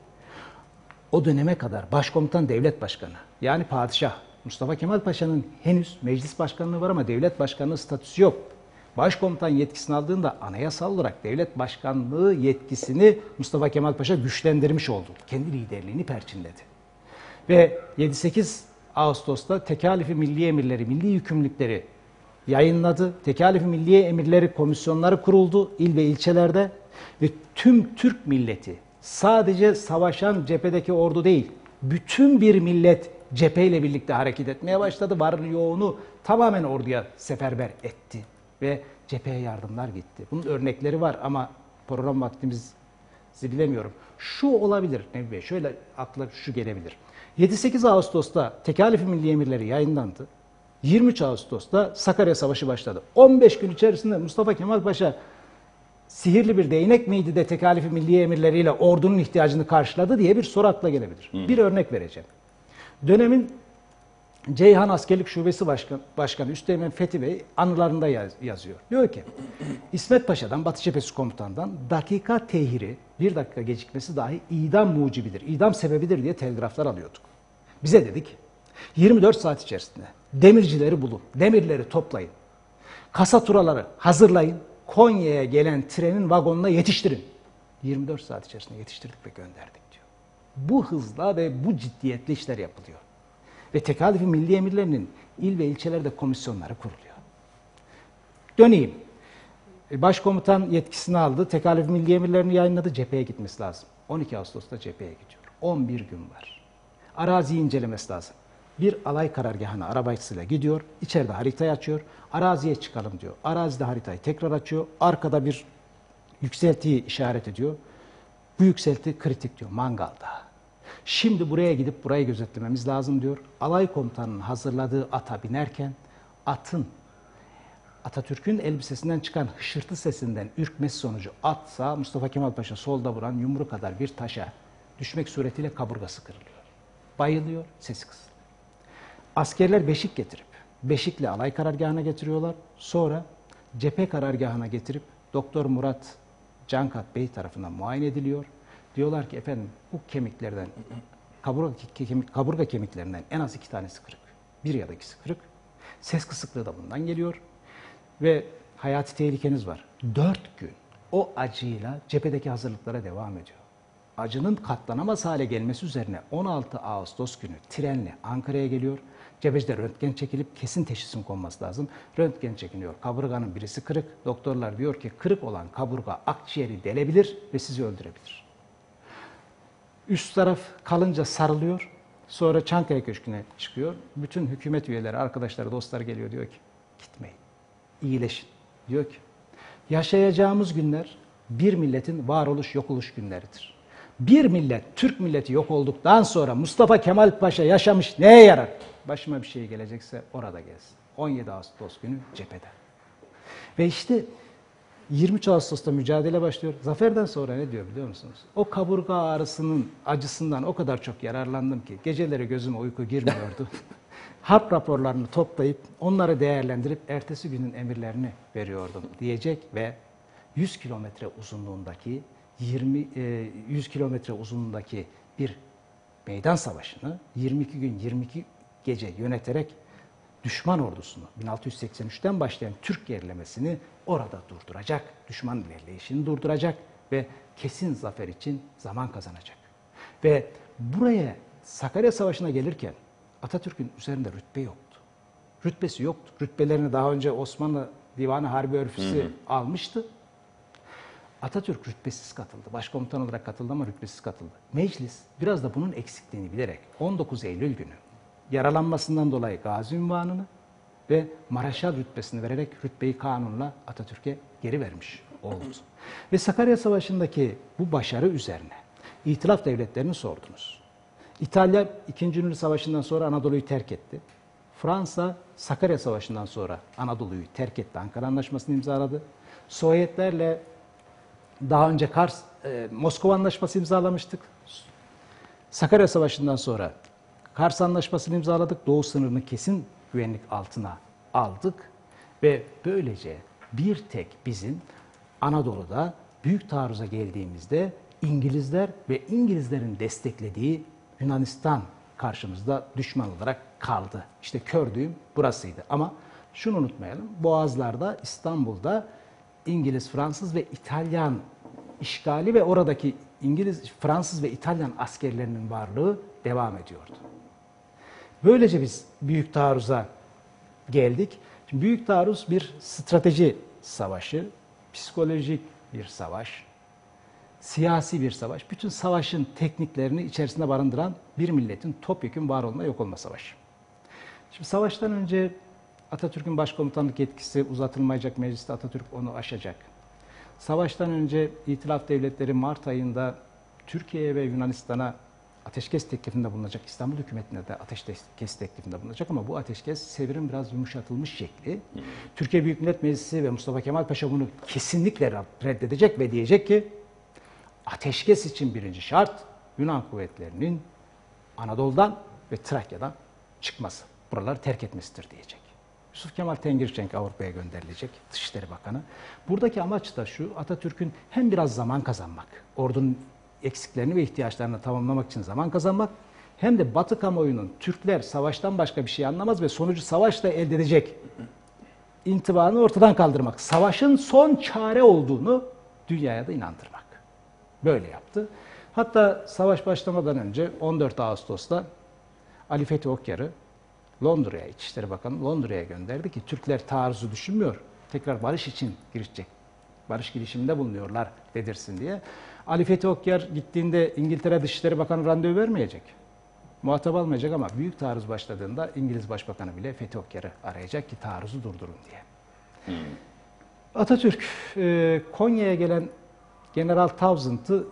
Speaker 3: O döneme kadar başkomutan devlet başkanı, yani padişah. Mustafa Kemal Paşa'nın henüz meclis başkanlığı var ama devlet başkanlığı statüsü yok. Başkomutan yetkisini aldığında anayasal olarak devlet başkanlığı yetkisini Mustafa Kemal Paşa güçlendirmiş oldu. Kendi liderliğini perçinledi. Ve 7-8 Ağustos'ta Tekalifi Milli Emirleri, milli yükümlülükleri yayınladı. Tekalifi Milliye Emirleri komisyonları kuruldu il ve ilçelerde ve tüm Türk milleti, sadece savaşan cephedeki ordu değil, bütün bir millet cepheyle birlikte hareket etmeye başladı. Varını yoğunu tamamen orduya seferber etti ve cepheye yardımlar gitti. Bunun örnekleri var ama program vaktimizi bilemiyorum. Şu olabilir Nebi Bey, şöyle akla şu gelebilir. 7-8 Ağustos'ta Tekalifi Milli Emirleri yayınlandı. 23 Ağustos'ta Sakarya Savaşı başladı. 15 gün içerisinde Mustafa Kemal Paşa sihirli bir değnek miydi de Tekalifi Milli Emirleriyle ordunun ihtiyacını karşıladı diye bir soru akla gelebilir. Bir örnek vereceğim. Dönemin Ceyhan Askerlik Şubesi Başkanı Üsteğmen Fethi Bey anılarında yazıyor. Diyor ki, İsmet Paşa'dan, Batı Cephesi Komutan'dan dakika tehiri, bir dakika gecikmesi dahi idam mucibidir, idam sebebidir diye telgraflar alıyorduk. Bize dedik, 24 saat içerisinde demircileri bulun, demirleri toplayın, kasaturaları hazırlayın, Konya'ya gelen trenin vagonuna yetiştirin. 24 saat içerisinde yetiştirdik ve gönderdik diyor. Bu hızla ve bu ciddiyetle işler yapılıyor. Ve Tekalifi Milli Emirlerinin il ve ilçelerde komisyonları kuruluyor. Döneyim. Başkomutan yetkisini aldı. Tekalifi Milli Emirlerini yayınladı. Cepheye gitmesi lazım. 12 Ağustos'ta cepheye gidiyor. 11 gün var. Araziyi incelemesi lazım. Bir alay karargahına arabayla gidiyor. İçeride haritayı açıyor. Araziye çıkalım diyor. Arazide haritayı tekrar açıyor. Arkada bir yükseltiyi işaret ediyor. Bu yükselti kritik diyor. Mangal Dağı. Şimdi buraya gidip burayı gözetlememiz lazım diyor. Alay komutanının hazırladığı ata binerken Atatürk'ün elbisesinden çıkan hışırtı sesinden ürkmesi sonucu atsa Mustafa Kemal Paşa solda vuran yumru kadar bir taşa düşmek suretiyle kaburgası kırılıyor. Bayılıyor, sesi kısılıyor. Askerler beşik getirip beşikle alay karargahına getiriyorlar. Sonra cephe karargahına getirip Doktor Murat Cankat Bey tarafından muayene ediliyor. Diyorlar ki efendim bu kemiklerden, kaburga kemiklerinden en az 2 tanesi kırık. Bir ya da ikisi kırık. Ses kısıklığı da bundan geliyor. Ve hayati tehlikeniz var. 4 gün o acıyla cephedeki hazırlıklara devam ediyor. Acının katlanamaz hale gelmesi üzerine 16 Ağustos günü trenle Ankara'ya geliyor. Cephecide röntgen çekilip kesin teşhisin konması lazım. Röntgen çekiliyor. Kaburganın birisi kırık. Doktorlar diyor ki kırık olan kaburga akciğeri delebilir ve sizi öldürebilir. Üst taraf kalınca sarılıyor. Sonra Çankaya Köşkü'ne çıkıyor. Bütün hükümet üyeleri, arkadaşları, dostları geliyor diyor ki gitmeyin, iyileşin. Diyor ki yaşayacağımız günler bir milletin varoluş yok oluş günleridir. Bir millet, Türk milleti yok olduktan sonra Mustafa Kemal Paşa yaşamış neye yarar? Başıma bir şey gelecekse orada gelsin. 17 Ağustos günü cephede. Ve işte 23 Ağustos'ta mücadele başlıyor. Zaferden sonra ne diyor biliyor musunuz? O kaburga ağrısının acısından o kadar çok yararlandım ki geceleri gözüme uyku girmiyordu. Harp raporlarını toplayıp onları değerlendirip ertesi günün emirlerini veriyordum diyecek ve 100 kilometre uzunluğundaki 100 kilometre uzunluğundaki bir meydan savaşını 22 gün 22 gece yöneterek düşman ordusunu 1683'ten başlayan Türk gerilemesini orada durduracak, düşman ilerleyişini durduracak ve kesin zafer için zaman kazanacak. Ve buraya Sakarya Savaşı'na gelirken Atatürk'ün üzerinde rütbe yoktu. Rütbesi yoktu. Rütbelerini daha önce Osmanlı Divanı Harbi Örfüsü almıştı. Atatürk rütbesiz katıldı. Başkomutan olarak katıldı ama rütbesiz katıldı. Meclis biraz da bunun eksikliğini bilerek 19 Eylül günü yaralanmasından dolayı gazi unvanını ve Maraşal rütbesini vererek rütbeyi kanunla Atatürk'e geri vermiş oldu. Ve Sakarya Savaşı'ndaki bu başarı üzerine İtilaf devletlerini sordunuz. İtalya 2. Dünya Savaşı'ndan sonra Anadolu'yu terk etti. Fransa Sakarya Savaşı'ndan sonra Anadolu'yu terk etti. Ankara Anlaşması'nı imzaladı. Sovyetlerle daha önce Moskova Anlaşması imzalamıştık. Sakarya Savaşı'ndan sonra Kars Anlaşması'nı imzaladık. Doğu sınırını kesin güvenlik altına aldık. Ve böylece bir tek bizim Anadolu'da büyük taarruza geldiğimizde İngilizler ve İngilizlerin desteklediği Yunanistan karşımızda düşman olarak kaldı. İşte kör düğüm burasıydı. Ama şunu unutmayalım. Boğazlar'da, İstanbul'da İngiliz, Fransız ve İtalyan işgali ve oradaki İngiliz, Fransız ve İtalyan askerlerinin varlığı devam ediyordu. Böylece biz büyük taarruza geldik. Şimdi büyük taarruz bir strateji savaşı, psikolojik bir savaş, siyasi bir savaş. Bütün savaşın tekniklerini içerisinde barındıran bir milletin topyekün var olma yok olma savaşı. Şimdi savaştan önce Atatürk'ün başkomutanlık yetkisi uzatılmayacak, mecliste Atatürk onu aşacak. Savaştan önce İtilaf devletleri Mart ayında Türkiye'ye ve Yunanistan'a ateşkes teklifinde bulunacak, İstanbul hükümetine de ateşkes teklifinde bulunacak ama bu ateşkes sevirin biraz yumuşatılmış şekli. Türkiye Büyük Millet Meclisi ve Mustafa Kemal Paşa bunu kesinlikle reddedecek ve diyecek ki ateşkes için birinci şart Yunan kuvvetlerinin Anadolu'dan ve Trakya'dan çıkması, buraları terk etmesidir diyecek. Yusuf Kemal Tengirçenk Avrupa'ya gönderilecek, Dışişleri Bakanı. Buradaki amaç da şu, Atatürk'ün hem biraz zaman kazanmak, ordunun eksiklerini ve ihtiyaçlarını tamamlamak için zaman kazanmak, hem de Batı kamuoyunun Türkler savaştan başka bir şey anlamaz ve sonucu savaşla elde edecek intibanı ortadan kaldırmak. Savaşın son çare olduğunu dünyaya da inandırmak. Böyle yaptı. Hatta savaş başlamadan önce 14 Ağustos'ta Ali Fethi Okyar'ı Londra'ya, İçişleri Bakanı Londra'ya gönderdi ki Türkler taarruzu düşünmüyor. Tekrar barış için girişecek. Barış girişiminde bulunuyorlar dedirsin diye. Ali Fethi Okyar gittiğinde İngiltere Dışişleri Bakanı randevu vermeyecek. Muhatap almayacak ama büyük taarruz başladığında İngiliz Başbakanı bile Fethi Okyar'ı arayacak ki taarruzu durdurun diye. Atatürk Konya'ya gelen General Townsend'ı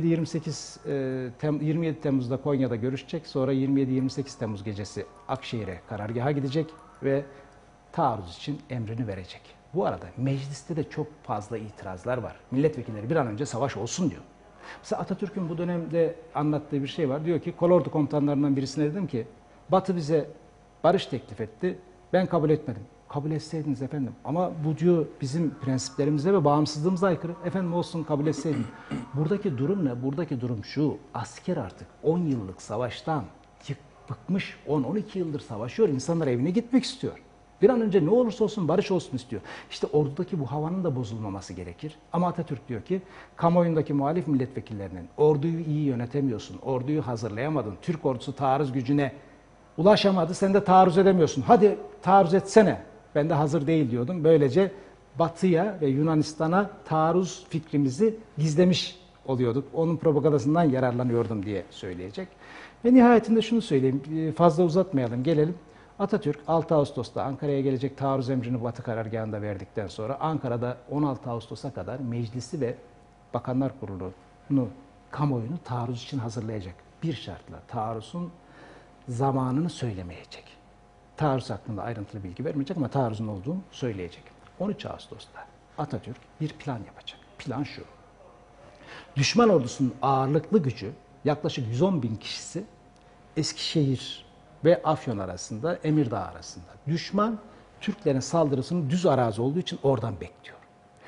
Speaker 3: 27 Temmuz'da Konya'da görüşecek. Sonra 27-28 Temmuz gecesi Akşehir'e karargaha gidecek ve taarruz için emrini verecek. Bu arada mecliste de çok fazla itirazlar var. Milletvekilleri bir an önce savaş olsun diyor. Mesela Atatürk'ün bu dönemde anlattığı bir şey var. Diyor ki kolordu komutanlarından birisine dedim ki Batı bize barış teklif etti. Ben kabul etmedim. Kabul etseydiniz efendim. Ama bu diyor bizim prensiplerimize ve bağımsızlığımıza aykırı. Efendim olsun kabul etseydin. Buradaki durum ne? Buradaki durum şu. Asker artık 10 yıllık savaştan bıkmış. 10-12 yıldır savaşıyor. İnsanlar evine gitmek istiyor. Bir an önce ne olursa olsun barış olsun istiyor. İşte ordudaki bu havanın da bozulmaması gerekir. Ama Atatürk diyor ki kamuoyundaki muhalif milletvekillerinin orduyu iyi yönetemiyorsun, orduyu hazırlayamadın, Türk ordusu taarruz gücüne ulaşamadı, sen de taarruz edemiyorsun. Hadi taarruz etsene. Ben de hazır değil diyordum. Böylece Batı'ya ve Yunanistan'a taarruz fikrimizi gizlemiş oluyorduk. Onun propagandasından yararlanıyordum diye söyleyecek. Ve nihayetinde şunu söyleyeyim, fazla uzatmayalım, gelelim. Atatürk 6 Ağustos'ta Ankara'ya gelecek taarruz emrini Batı karargahında verdikten sonra Ankara'da 16 Ağustos'a kadar meclisi ve Bakanlar Kurulu'nu, kamuoyunu taarruz için hazırlayacak. Bir şartla taarruzun zamanını söylemeyecek. Taarruz hakkında ayrıntılı bilgi vermeyecek ama taarruzun olduğunu söyleyecek. 13 Ağustos'ta Atatürk bir plan yapacak. Plan şu. Düşman ordusunun ağırlıklı gücü yaklaşık 110 bin kişisi Eskişehir ve Afyon arasında, Emirdağ arasında. Düşman Türklerin saldırısını düz arazi olduğu için oradan bekliyor.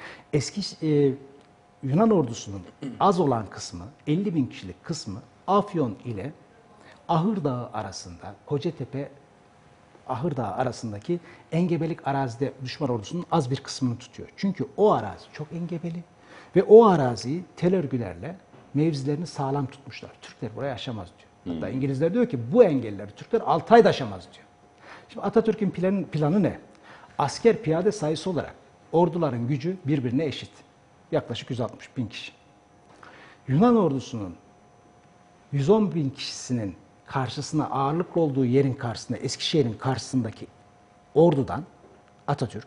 Speaker 3: Yunan ordusunun az olan kısmı, 50 bin kişilik kısmı Afyon ile Ahır Dağı arasında, Kocatepe Ahırdağ arasındaki engebelik arazide düşman ordusunun az bir kısmını tutuyor. Çünkü o arazi çok engebeli ve o araziyi tel örgülerle mevzilerini sağlam tutmuşlar. Türkler burayı aşamaz diyor. Hatta İngilizler diyor ki bu engelleri Türkler 6 ayda aşamaz diyor. Şimdi Atatürk'ün planı ne? Asker piyade sayısı olarak orduların gücü birbirine eşit. Yaklaşık 160 bin kişi. Yunan ordusunun 110 bin kişisinin karşısına ağırlıklı olduğu yerin karşısında, Eskişehir'in karşısındaki ordudan Atatürk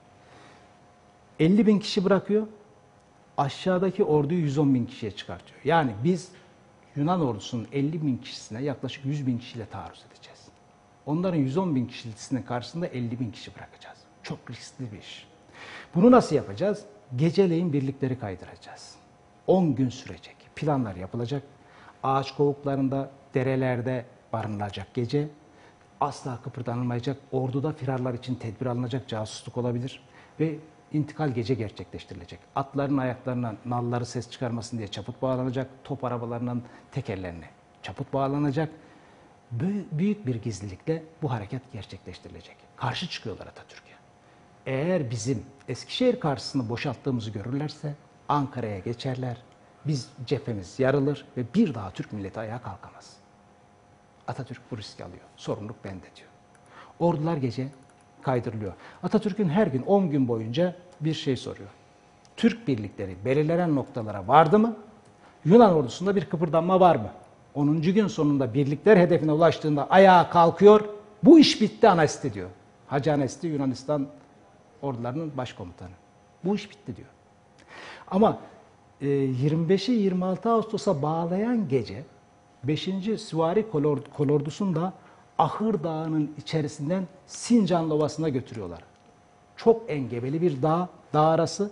Speaker 3: 50 bin kişi bırakıyor, aşağıdaki orduyu 110 bin kişiye çıkartıyor. Yani biz Yunan ordusunun 50 bin kişisine yaklaşık 100 bin kişiyle taarruz edeceğiz. Onların 110 bin kişisinin karşısında 50 bin kişi bırakacağız. Çok riskli bir iş. Bunu nasıl yapacağız? Geceleyin birlikleri kaydıracağız. 10 gün sürecek. Planlar yapılacak. Ağaç kovuklarında, derelerde barınılacak gece. Asla kıpırdanılmayacak. Orduda firarlar için tedbir alınacak. Casusluk olabilir. Ve intikal gece gerçekleştirilecek. Atların ayaklarına nalları ses çıkarmasın diye çaput bağlanacak. Top arabalarının tekerlerine çaput bağlanacak. Büyük bir gizlilikle bu hareket gerçekleştirilecek. Karşı çıkıyorlar Atatürk'e. Eğer bizim Eskişehir karşısını boşalttığımızı görürlerse Ankara'ya geçerler. Biz cephemiz yarılır ve bir daha Türk milleti ayağa kalkamaz. Atatürk bu riski alıyor. Sorumluluk bende diyor. Ordular gece kaydırılıyor. Atatürk'ün her gün 10 gün boyunca bir şey soruyor. Türk birlikleri belirlenen noktalara vardı mı? Yunan ordusunda bir kıpırdanma var mı? 10. gün sonunda birlikler hedefine ulaştığında ayağa kalkıyor. Bu iş bitti Anasti diyor. Hacı Anasti Yunanistan ordularının başkomutanı. Bu iş bitti diyor. Ama 25'i 26 Ağustos'a bağlayan gece 5. Süvari Kolordusu'nu da Ahır Dağı'nın içerisinden Sincan Ovası'na götürüyorlar. Çok engebeli bir dağ arası.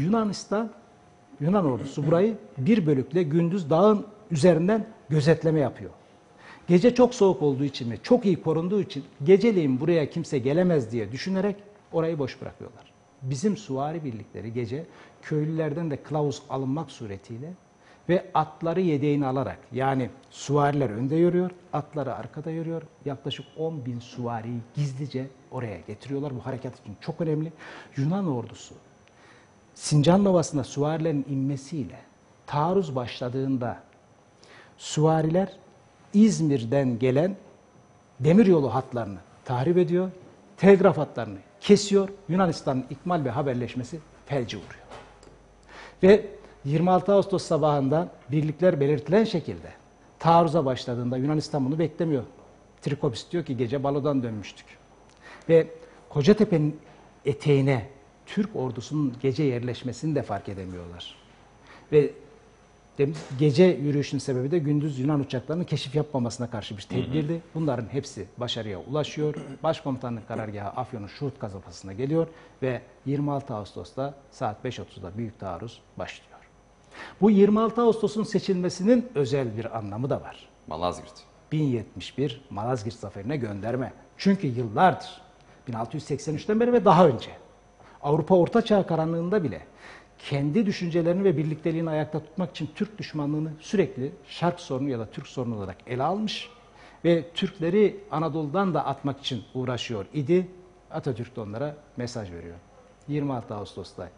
Speaker 3: Yunan ordusu burayı bir bölükle gündüz dağın üzerinden gözetleme yapıyor. Gece çok soğuk olduğu için ve çok iyi korunduğu için geceleyin buraya kimse gelemez diye düşünerek orayı boş bırakıyorlar. Bizim süvari birlikleri gece köylülerden de kılavuz alınmak suretiyle ve atları yedeğini alarak, yani süvariler önde yürüyor, atları arkada yürüyor. Yaklaşık 10 bin süvariyi gizlice oraya getiriyorlar. Bu harekat için çok önemli. Yunan ordusu Sincan Ovası'na süvarilerin inmesiyle taarruz başladığında süvariler İzmir'den gelen demiryolu hatlarını tahrip ediyor, telgraf hatlarını kesiyor, Yunanistan'ın ikmal ve haberleşmesi felci vuruyor. Ve 26 Ağustos sabahında birlikler belirtilen şekilde taarruza başladığında Yunanistan bunu beklemiyor. Trikopis diyor ki gece balodan dönmüştük. Ve Kocatepe'nin eteğine Türk ordusunun gece yerleşmesini de fark edemiyorlar. Ve gece yürüyüşün sebebi de gündüz Yunan uçaklarının keşif yapmamasına karşı bir tedbirdi. Bunların hepsi başarıya ulaşıyor. Başkomutanlık karargahı Afyon'un Şuhut kasabasına geliyor ve 26 Ağustos'ta saat 5.30'da büyük taarruz başlıyor. Bu 26 Ağustos'un seçilmesinin özel bir anlamı da var.
Speaker 2: Malazgirt.
Speaker 3: 1071 Malazgirt Zaferi'ne gönderme. Çünkü yıllardır 1683'ten beri ve daha önce Avrupa Orta Çağ karanlığında bile kendi düşüncelerini ve birlikteliğini ayakta tutmak için Türk düşmanlığını sürekli Şark sorunu ya da Türk sorunu olarak ele almış ve Türkleri Anadolu'dan da atmak için uğraşıyor idi. Atatürk de onlara mesaj veriyor. 26 Ağustos'ta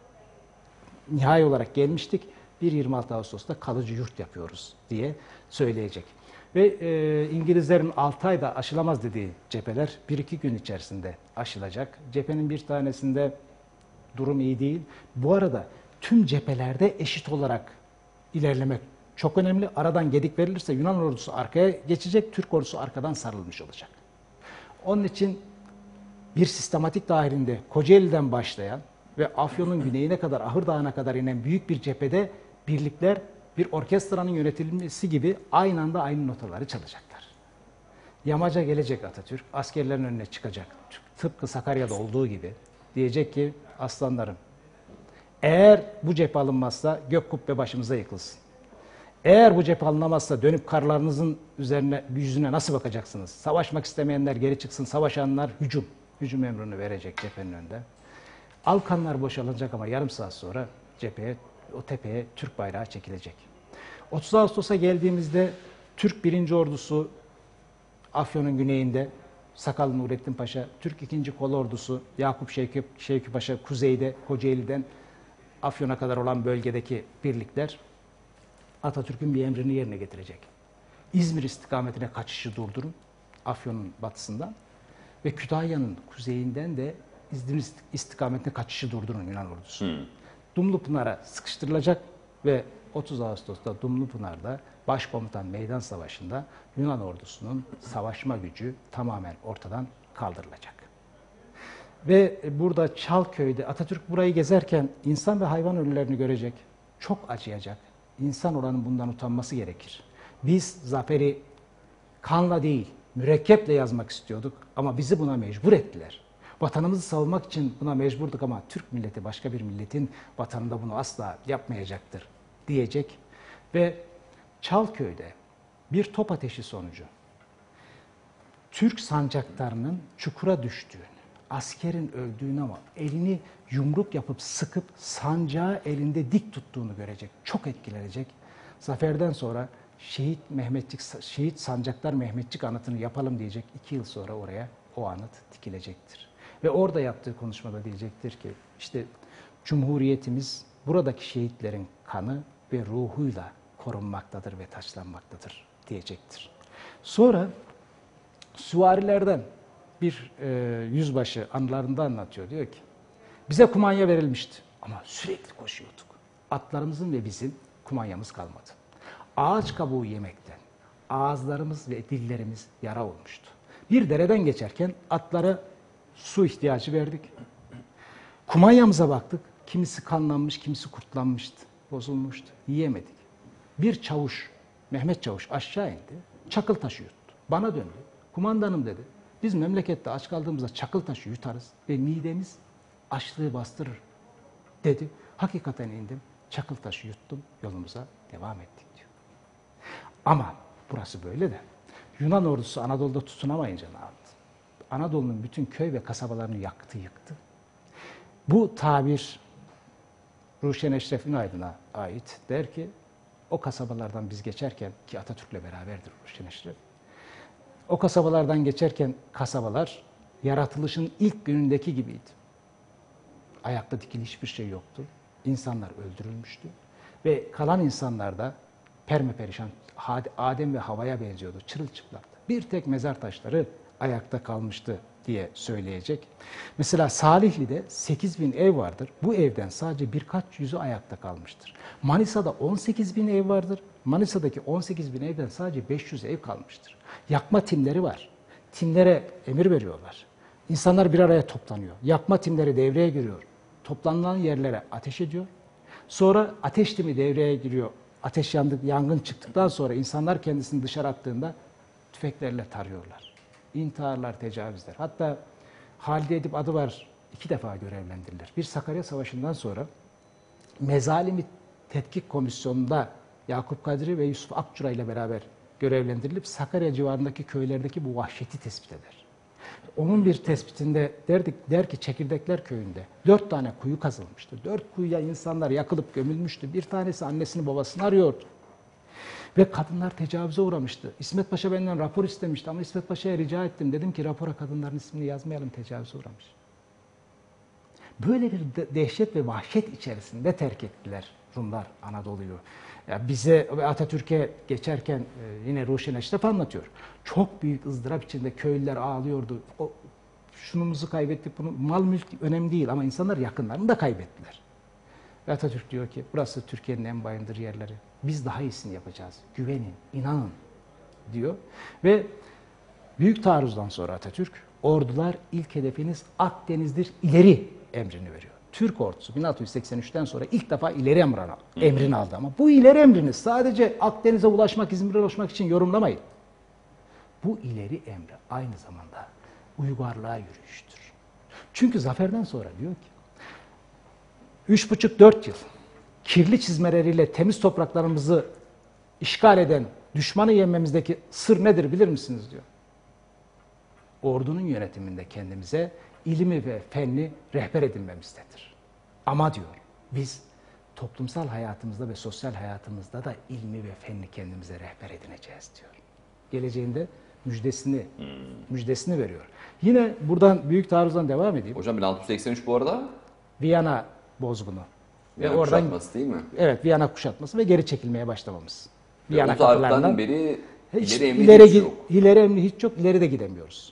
Speaker 3: nihai olarak gelmiştik. 26 Ağustos'ta kalıcı yurt yapıyoruz diye söyleyecek. Ve İngilizlerin 6 ayda aşılamaz dediği cepheler 1-2 gün içerisinde aşılacak. Cephenin bir tanesinde durum iyi değil. Bu arada tüm cephelerde eşit olarak ilerlemek çok önemli. Aradan gedik verilirse Yunan ordusu arkaya geçecek, Türk ordusu arkadan sarılmış olacak. Onun için bir sistematik dahilinde Kocaeli'den başlayan ve Afyon'un güneyine kadar, Ahır Dağı'na kadar inen büyük bir cephede birlikler bir orkestranın yönetilmesi gibi aynı anda aynı notaları çalacaklar. Yamaca gelecek Atatürk, askerlerin önüne çıkacak. Tıpkı Sakarya'da olduğu gibi diyecek ki aslanlarım, eğer bu cephe alınmazsa gök kubbe başımıza yıkılsın. Eğer bu cephe alınamazsa dönüp karlarınızın yüzüne nasıl bakacaksınız? Savaşmak istemeyenler geri çıksın, savaşanlar hücum. Hücum emrini verecek cephenin önünde. Alkanlar boşalacak ama yarım saat sonra o tepeye Türk bayrağı çekilecek. 30 Ağustos'a geldiğimizde Türk 1. Ordusu Afyon'un güneyinde Sakal Nurettin Paşa, Türk 2. Kolordusu, Yakup Şevki Paşa kuzeyde, Kocaeli'den Afyon'a kadar olan bölgedeki birlikler Atatürk'ün bir emrini yerine getirecek. İzmir istikametine kaçışı durdurun, Afyon'un batısından ve Kütahya'nın kuzeyinden de İzmir istikametine kaçışı durdurun Yunan ordusu. Dumlupınar'a sıkıştırılacak ve 30 Ağustos'ta Dumlupınar'da Başkomutan Meydan Savaşı'nda Yunan ordusunun savaşma gücü tamamen ortadan kaldırılacak. Ve burada Çalköy'de Atatürk burayı gezerken insan ve hayvan ölülerini görecek, çok acıyacak. İnsan olanın bundan utanması gerekir. Biz zaferi kanla değil, mürekkeple yazmak istiyorduk ama bizi buna mecbur ettiler. Vatanımızı savunmak için buna mecburduk ama Türk milleti başka bir milletin vatanında bunu asla yapmayacaktır diyecek. Ve Çalköy'de bir top ateşi sonucu Türk sancaktarının çukura düştüğünü, askerin öldüğünü ama elini yumruk yapıp sıkıp sancağı elinde dik tuttuğunu görecek. Çok etkilenecek. Zaferden sonra Şehit Sancaktar Mehmetçik anıtını yapalım diyecek. 2 yıl sonra oraya o anıt dikilecektir. Ve orada yaptığı konuşmada diyecektir ki işte Cumhuriyetimiz buradaki şehitlerin kanı ve ruhuyla korunmaktadır ve taçlanmaktadır diyecektir. Sonra süvarilerden bir yüzbaşı anılarında anlatıyor. Diyor ki bize kumanya verilmişti ama sürekli koşuyorduk. Atlarımızın ve bizim kumanyamız kalmadı. Ağaç kabuğu yemekten ağızlarımız ve dillerimiz yara olmuştu. Bir dereden geçerken atlara su ihtiyacı verdik. Kumanyamıza baktık. Kimisi kanlanmış, kimisi kurtlanmıştı, bozulmuştu. Yiyemedik. Bir çavuş, Mehmet Çavuş aşağı indi. Çakıl taşı yuttu. Bana döndü. Kumandanım dedi. Biz memlekette aç kaldığımızda çakıl taşı yutarız ve midemiz açlığı bastırır dedi. Hakikaten indim. Çakıl taşı yuttum. Yolumuza devam ettik diyor. Ama burası böyle de Yunan ordusu Anadolu'da tutunamayınca ne yaptı? Anadolu'nun bütün köy ve kasabalarını yaktı, yıktı. Bu tabir Ruşen Eşref İnaydın'a ait. Der ki o kasabalardan biz geçerken ki Atatürk'le beraberdir Ruşen Eşref. O kasabalardan geçerken kasabalar yaratılışın ilk günündeki gibiydi. Ayakta dikili hiçbir şey yoktu. İnsanlar öldürülmüştü. Ve kalan insanlar da permaperişan Adem ve Havva'ya benziyordu. Çırılçıplaktı. Bir tek mezar taşları ayakta kalmıştı diye söyleyecek. Mesela Salihli'de 8.000 ev vardır. Bu evden sadece birkaç yüzü ayakta kalmıştır. Manisa'da 18.000 ev vardır. Manisa'daki 18.000 evden sadece 500 ev kalmıştır. Yakma timleri var. Timlere emir veriyorlar. İnsanlar bir araya toplanıyor. Yakma timleri devreye giriyor. Toplanılan yerlere ateş ediyor. Sonra ateş timi devreye giriyor. Ateş yangın çıktıktan sonra insanlar kendisini dışarı attığında tüfeklerle tarıyorlar. İntiharlar, tecavüzler. Hatta Halide Edip adı var 2 defa görevlendirilir. Bir Sakarya Savaşı'ndan sonra Mezalimi Tetkik Komisyonu'nda Yakup Kadri ve Yusuf Akçura ile beraber görevlendirilip Sakarya civarındaki köylerdeki bu vahşeti tespit eder. Onun bir tespitinde der ki Çekirdekler Köyü'nde 4 tane kuyu kazılmıştı. 4 kuyuya insanlar yakılıp gömülmüştü. Bir tanesi annesini babasını arıyordu. Ve kadınlar tecavüze uğramıştı. İsmet Paşa benden rapor istemişti ama İsmet Paşa'ya rica ettim. Dedim ki rapora kadınların ismini yazmayalım, tecavüze uğramış. Böyle bir dehşet ve vahşet içerisinde terk ettiler Rumlar Anadolu'yu. Ya bize ve Atatürk'e geçerken yine Ruşen Eşref anlatıyor. Çok büyük ızdırap içinde köylüler ağlıyordu. Şunumuzu kaybettik, bunu mal mülk önemli değil ama insanlar yakınlarını da kaybettiler. Ve Atatürk diyor ki burası Türkiye'nin en bayındır yerleri. Biz daha iyisini yapacağız. Güvenin, inanın diyor. Ve büyük taarruzdan sonra Atatürk ordular ilk hedefiniz Akdeniz'dir, ileri emrini veriyor. Türk ordusu 1683'ten sonra ilk defa ileri emrini aldı ama bu ileri emrini sadece Akdeniz'e ulaşmak, İzmir'e ulaşmak için yorumlamayın. Bu ileri emri aynı zamanda uygarlığa yürüyüştür. Çünkü zaferden sonra diyor ki 3,5-4 yıl kirli çizmeleriyle temiz topraklarımızı işgal eden düşmanı yenmemizdeki sır nedir bilir misiniz diyor. Ordunun yönetiminde kendimize ilmi ve fenni rehber edinmemizdedir. Ama diyor biz toplumsal hayatımızda ve sosyal hayatımızda da ilmi ve fenni kendimize rehber edineceğiz diyor. Geleceğinde müjdesini veriyor. Yine buradan Büyük Taarruz'dan devam edeyim.
Speaker 2: Hocam 1683 bu arada
Speaker 3: Viyana bozgunu.
Speaker 2: Viyana kuşatması değil mi?
Speaker 3: Evet, Viyana kuşatması ve geri çekilmeye başlamamız.
Speaker 2: Viyana kapılarından beri
Speaker 3: hiç
Speaker 2: ileri emri hiç yok.
Speaker 3: İleri emri hiç yok, ileri de gidemiyoruz.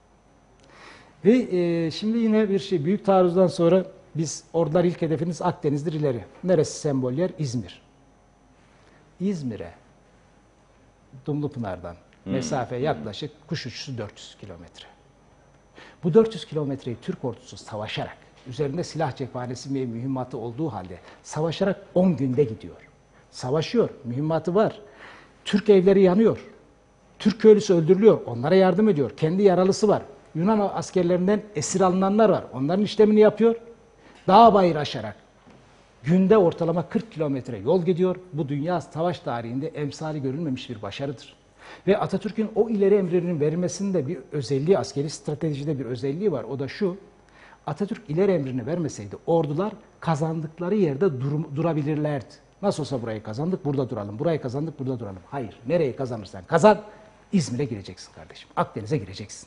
Speaker 3: Ve şimdi yine bir şey, Büyük Taarruz'dan sonra biz ordular ilk hedefiniz Akdeniz'dir ileri. Neresi sembol yer? İzmir. İzmir'e Dumlupınar'dan mesafe yaklaşık kuş uçuşu 400 kilometre. Bu 400 kilometreyi Türk ordusu savaşarak, üzerinde silah cephanesi ve mühimmatı olduğu halde savaşarak 10 günde gidiyor. Savaşıyor, mühimmatı var. Türk evleri yanıyor. Türk köylüsü öldürülüyor, onlara yardım ediyor. Kendi yaralısı var. Yunan askerlerinden esir alınanlar var. Onların işlemini yapıyor. Dağ bayır aşarak günde ortalama 40 kilometre yol gidiyor. Bu dünya savaş tarihinde emsali görülmemiş bir başarıdır. Ve Atatürk'ün o ileri emrinin verilmesinde bir özelliği, askeri stratejide bir özelliği var. O da şu: Atatürk ileri emrini vermeseydi ordular kazandıkları yerde durabilirlerdi. Nasıl olsa burayı kazandık, burada duralım. Burayı kazandık, burada duralım. Hayır, nereyi kazanırsan kazan, İzmir'e gireceksin kardeşim. Akdeniz'e gireceksin.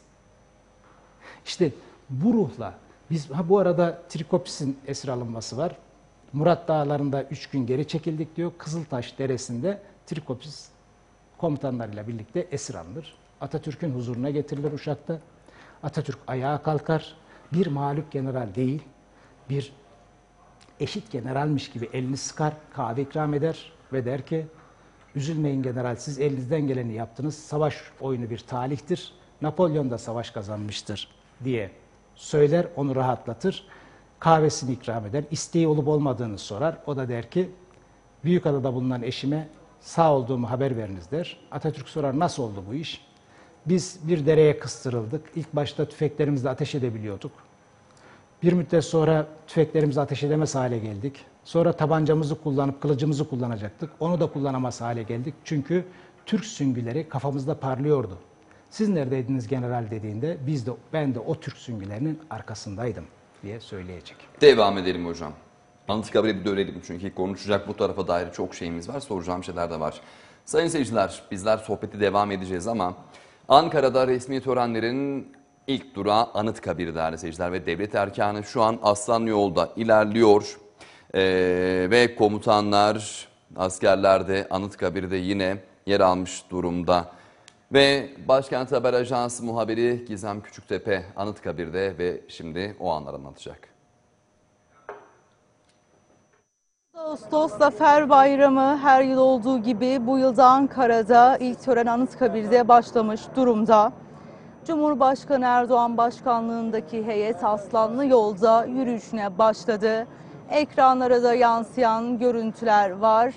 Speaker 3: İşte bu ruhla biz, bu arada Trikopis'in esir alınması var. Murat Dağları'nda 3 gün geri çekildik diyor. Kızıltaş Deresi'nde Trikopis komutanlarıyla birlikte esir alınır. Atatürk'ün huzuruna getirilir Uşak'ta. Atatürk ayağa kalkar. Bir mağlup general değil, bir eşit generalmiş gibi elini sıkar, kahve ikram eder ve der ki, üzülmeyin general, siz elinizden geleni yaptınız. Savaş oyunu bir talihtir. Napolyon da savaş kazanmıştır diye söyler, onu rahatlatır. Kahvesini ikram eder. İsteği olup olmadığını sorar. O da der ki, Büyükada'da bulunan eşime sağ olduğumu haber veriniz der. Atatürk sorar, nasıl oldu bu iş? Biz bir dereye kıstırıldık. İlk başta tüfeklerimizle ateş edebiliyorduk. Bir müddet sonra tüfeklerimizi ateş edemez hale geldik. Sonra tabancamızı kullanıp kılıcımızı kullanacaktık. Onu da kullanamaz hale geldik. Çünkü Türk süngüleri kafamızda parlıyordu. Siz neredeydiniz general dediğinde ben de o Türk süngülerinin arkasındaydım diye söyleyecek.
Speaker 2: Devam edelim hocam. Anıtkabir'e bir dönelim çünkü konuşacak bu tarafa dair çok şeyimiz var, soracağım şeyler de var. Sayın seyirciler, bizler sohbeti devam edeceğiz ama Ankara'da resmi törenlerin ilk durağı Anıtkabir değerli seyirciler ve devlet erkanı şu an Aslanlı Yolda ilerliyor. Ve komutanlar, askerler de Anıtkabir'de yine yer almış durumda. Ve Başkent Haber Ajansı muhabiri Gizem Küçüktepe Anıtkabir'de ve şimdi o anları anlatacak.
Speaker 4: Ağustos Zafer Bayramı her yıl olduğu gibi bu yılda Ankara'da ilk tören Anıtkabir'de başlamış durumda. Cumhurbaşkanı Erdoğan başkanlığındaki heyet Aslanlı Yolda yürüyüşüne başladı. Ekranlara da yansıyan görüntüler var.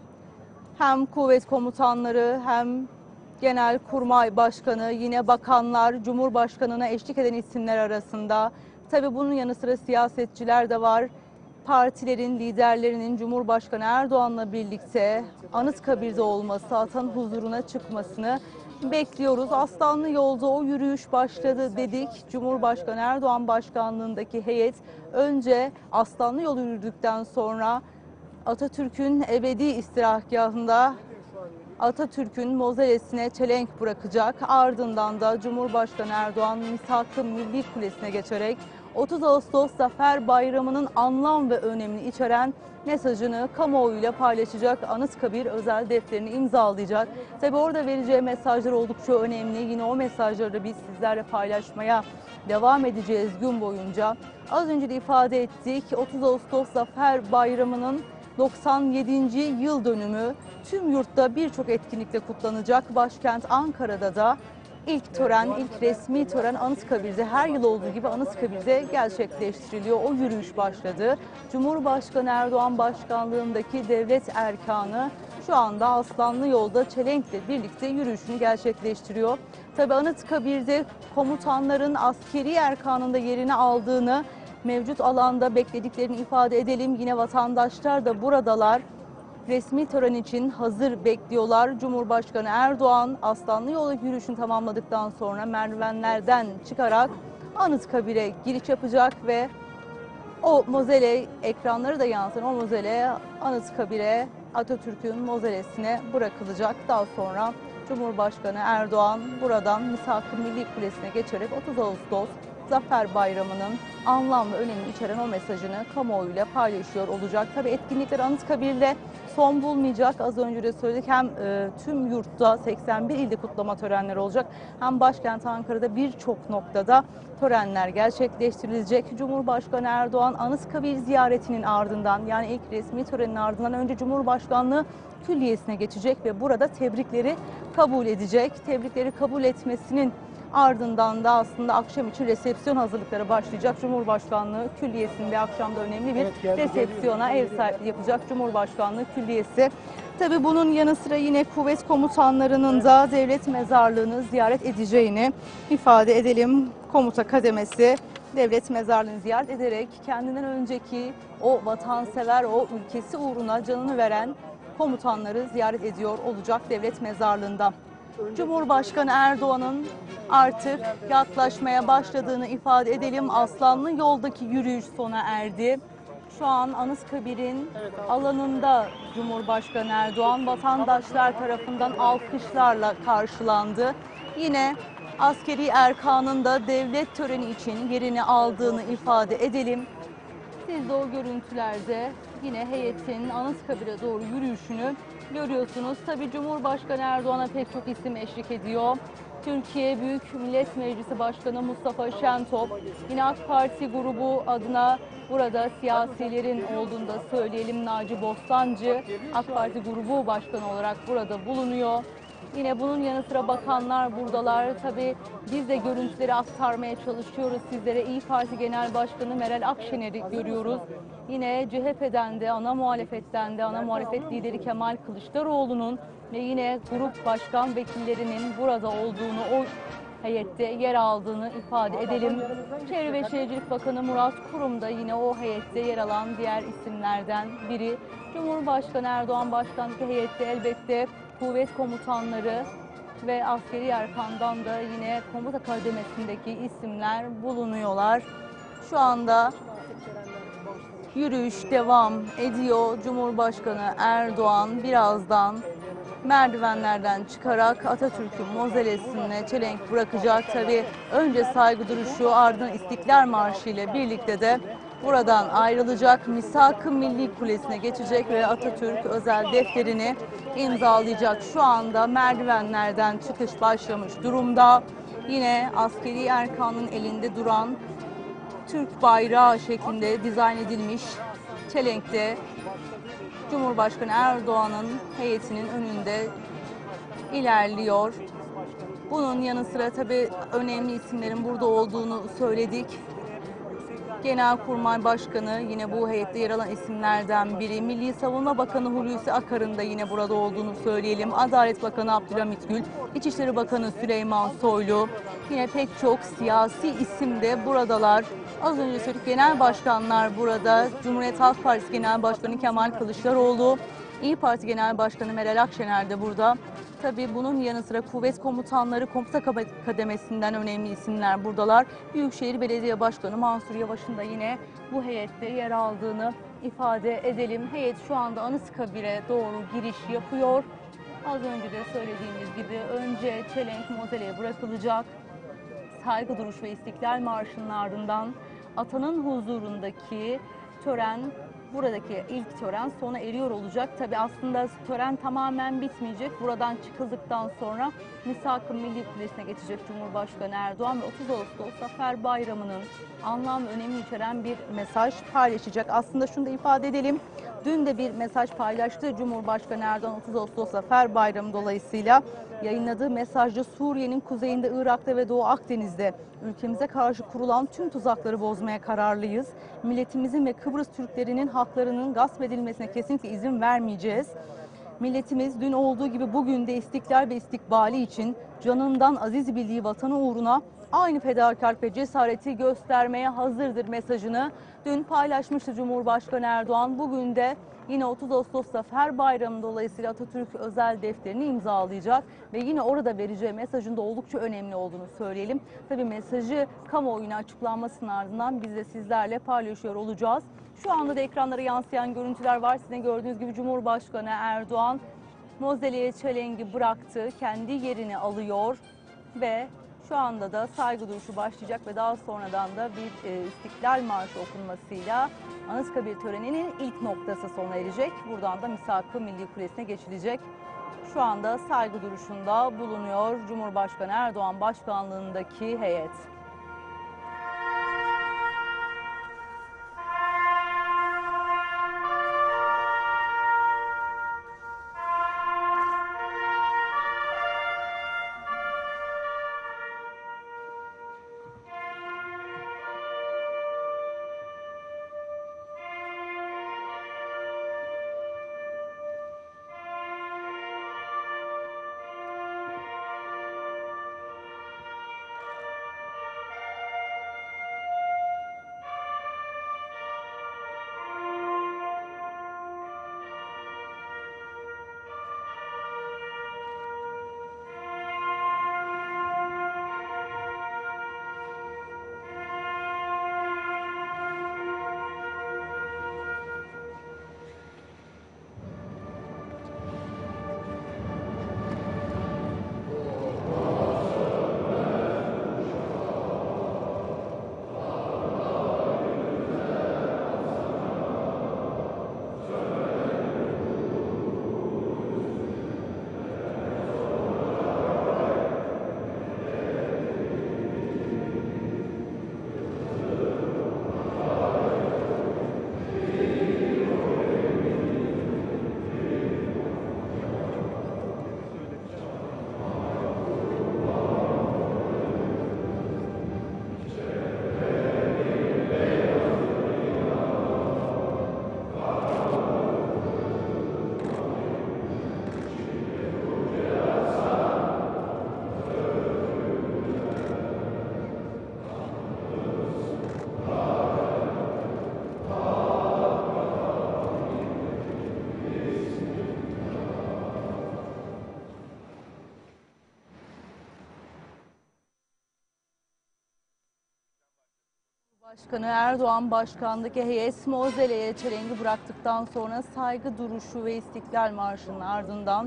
Speaker 4: Hem kuvvet komutanları hem Genelkurmay Başkanı, yine bakanlar, Cumhurbaşkanı'na eşlik eden isimler arasında. Tabii bunun yanı sıra siyasetçiler de var. Partilerin liderlerinin Cumhurbaşkanı Erdoğan'la birlikte Anıtkabir'de olması, atan huzuruna çıkmasını bekliyoruz. Aslanlı Yolda o yürüyüş başladı dedik. Cumhurbaşkanı Erdoğan başkanlığındaki heyet önce Aslanlı Yolu yürüdükten sonra Atatürk'ün ebedi istirahgahında Atatürk'ün mozelesine çelenk bırakacak. Ardından da Cumhurbaşkanı Erdoğan Misak-ı Milli Kulesi'ne geçerek 30 Ağustos Zafer Bayramı'nın anlam ve önemini içeren mesajını kamuoyuyla paylaşacak. Anıtkabir özel defterini imzalayacak. Tabi orada vereceği mesajlar oldukça önemli. Yine o mesajları da biz sizlerle paylaşmaya devam edeceğiz gün boyunca. Az önce de ifade ettik. 30 Ağustos Zafer Bayramı'nın 97. yıl dönümü tüm yurtta birçok etkinlikle kutlanacak. Başkent Ankara'da da ilk tören, ilk resmi tören Anıtkabir'de her yıl olduğu gibi Anıtkabir'de gerçekleştiriliyor. O yürüyüş başladı. Cumhurbaşkanı Erdoğan başkanlığındaki devlet erkanı şu anda Aslanlı Yolda çelenkle birlikte yürüyüşünü gerçekleştiriyor. Tabii Anıtkabir'de komutanların askeri erkanında yerini aldığını, mevcut alanda beklediklerini ifade edelim. Yine vatandaşlar da buradalar. Resmi tören için hazır bekliyorlar. Cumhurbaşkanı Erdoğan Aslanlı Yolu yürüyüşünü tamamladıktan sonra merdivenlerden çıkarak Anıtkabir'e giriş yapacak ve o mozele, ekranları da yansıyan o mozele Anıtkabir'e, Atatürk'ün mozelesine bırakılacak. Daha sonra Cumhurbaşkanı Erdoğan buradan Misak-ı Milli Kulesi'ne geçerek 30 Ağustos Zafer Bayramı'nın anlam ve önemini içeren o mesajını kamuoyuyla paylaşıyor olacak. Tabii etkinlikler Anıtkabir'de son bulmayacak. Az önce de söyledik, hem tüm yurtta 81 ilde kutlama törenleri olacak. Hem başkent Ankara'da birçok noktada törenler gerçekleştirilecek. Cumhurbaşkanı Erdoğan Anıtkabir ziyaretinin ardından, yani ilk resmi törenin ardından önce Cumhurbaşkanlığı Külliyesi'ne geçecek ve burada tebrikleri kabul edecek. Tebrikleri kabul etmesinin ardından da aslında akşam için resepsiyon hazırlıkları başlayacak. Cumhurbaşkanlığı Külliyesi'nde akşamda önemli bir resepsiyona ev sahipliği yapacak Cumhurbaşkanlığı Külliyesi. Tabii bunun yanı sıra yine kuvvet komutanlarının da devlet mezarlığını ziyaret edeceğini ifade edelim. Komuta kademesi devlet mezarlığını ziyaret ederek kendinden önceki o vatansever, o ülkesi uğruna canını veren komutanları ziyaret ediyor olacak devlet mezarlığında. Cumhurbaşkanı Erdoğan'ın artık yaklaşmaya başladığını ifade edelim. Aslanlı yoldaki yürüyüş sona erdi. Şu an Anıtkabir'in alanında Cumhurbaşkanı Erdoğan vatandaşlar tarafından alkışlarla karşılandı. Yine askeri erkanın da devlet töreni için yerini aldığını ifade edelim. Siz de o görüntülerde yine heyetin Anıtkabir'e doğru yürüyüşünü görüyorsunuz. Tabii Cumhurbaşkanı Erdoğan'a pek çok isim eşlik ediyor. Türkiye Büyük Millet Meclisi Başkanı Mustafa Şentop, yine AK Parti grubu adına burada siyasilerin olduğunu da söyleyelim. Naci Bostancı AK Parti grubu başkanı olarak burada bulunuyor. Yine bunun yanı sıra bakanlar buradalar. Tabii biz de görüntüleri aktarmaya çalışıyoruz sizlere. İYİ Parti Genel Başkanı Meral Akşener'i görüyoruz. Yine CHP'den de, ana muhalefetten de, ana muhalefet lideri Kemal Kılıçdaroğlu'nun ve yine grup başkan vekillerinin burada olduğunu, o heyette yer aldığını ifade edelim. Çevre ve Şehircilik Bakanı Murat Kurum da yine o heyette yer alan diğer isimlerden biri. Cumhurbaşkanı Erdoğan başkanlıklı heyette elbette kuvvet komutanları ve askeri erkandan da yine komuta kademesindeki isimler bulunuyorlar. Şu anda yürüyüş devam ediyor. Cumhurbaşkanı Erdoğan birazdan merdivenlerden çıkarak Atatürk'ün mozelesine çelenk bırakacak. Tabii önce saygı duruşu, ardından İstiklal Marşı ile birlikte de buradan ayrılacak. Misak-ı Milli Kulesi'ne geçecek ve Atatürk özel defterini imzalayacak. Şu anda merdivenlerden çıkış başlamış durumda. Yine askeri erkanın elinde duran Türk bayrağı şeklinde dizayn edilmiş çelenkte Cumhurbaşkanı Erdoğan'ın heyetinin önünde ilerliyor. Bunun yanı sıra tabii önemli isimlerin burada olduğunu söyledik. Genelkurmay Başkanı yine bu heyette yer alan isimlerden biri. Milli Savunma Bakanı Hulusi Akar'ın da yine burada olduğunu söyleyelim. Adalet Bakanı Abdülhamit Gül, İçişleri Bakanı Süleyman Soylu, yine pek çok siyasi isim de buradalar. Az önce söyledik, genel başkanlar burada. Cumhuriyet Halk Partisi Genel Başkanı Kemal Kılıçdaroğlu, İYİ Parti Genel Başkanı Meral Akşener de burada. Tabii bunun yanı sıra kuvvet komutanları, komuta kademesinden önemli isimler buradalar. Büyükşehir Belediye Başkanı Mansur Yavaş'ın da yine bu heyette yer aldığını ifade edelim. Heyet şu anda Anıtkabir'e doğru giriş yapıyor. Az önce de söylediğimiz gibi önce çelenk mozeleye bırakılacak. Saygı duruşu ve İstiklal Marşı'nın ardından atanın huzurundaki tören, buradaki ilk tören sona eriyor olacak. Tabii aslında tören tamamen bitmeyecek. Buradan çıkıldıktan sonra Misak-ı Milli Kulesi'ne geçecek Cumhurbaşkanı Erdoğan ve 30 Ağustos Zafer Bayramı'nın anlam ve önemini içeren bir mesaj paylaşacak. Aslında şunu da ifade edelim. Dün de bir mesaj paylaştı Cumhurbaşkanı Erdoğan 30 Ağustos Zafer Bayramı dolayısıyla. Yayınladığı mesajda Suriye'nin kuzeyinde, Irak'ta ve Doğu Akdeniz'de ülkemize karşı kurulan tüm tuzakları bozmaya kararlıyız. Milletimizin ve Kıbrıs Türklerinin haklarının gasp edilmesine kesinlikle izin vermeyeceğiz. Milletimiz dün olduğu gibi bugün de istiklal ve istikbali için canından aziz bildiği vatanı uğruna aynı fedakarlık ve cesareti göstermeye hazırdır mesajını dün paylaşmıştı Cumhurbaşkanı Erdoğan. Bugün de yine 30 Ağustos Zafer Bayramı dolayısıyla Atatürk özel defterini imzalayacak ve yine orada vereceği mesajın da oldukça önemli olduğunu söyleyelim. Tabii mesajı kamuoyuna açıklanmasının ardından biz de sizlerle paylaşıyor olacağız. Şu anda da ekranlara yansıyan görüntüler var. Sizin gördüğünüz gibi Cumhurbaşkanı Erdoğan Mozeleye çelengi bıraktı, kendi yerini alıyor ve şu anda da saygı duruşu başlayacak ve daha sonradan da bir İstiklal Marşı okunmasıyla Anıtkabir töreninin ilk noktası sona erecek. Buradan da Misak-ı Milli Kulesi'ne geçilecek. Şu anda saygı duruşunda bulunuyor Cumhurbaşkanı Erdoğan başkanlığındaki heyet. Başkanı Erdoğan başkanlıktaki heyet Mozeleye çelengi bıraktıktan sonra saygı duruşu ve İstiklal Marşı'nın ardından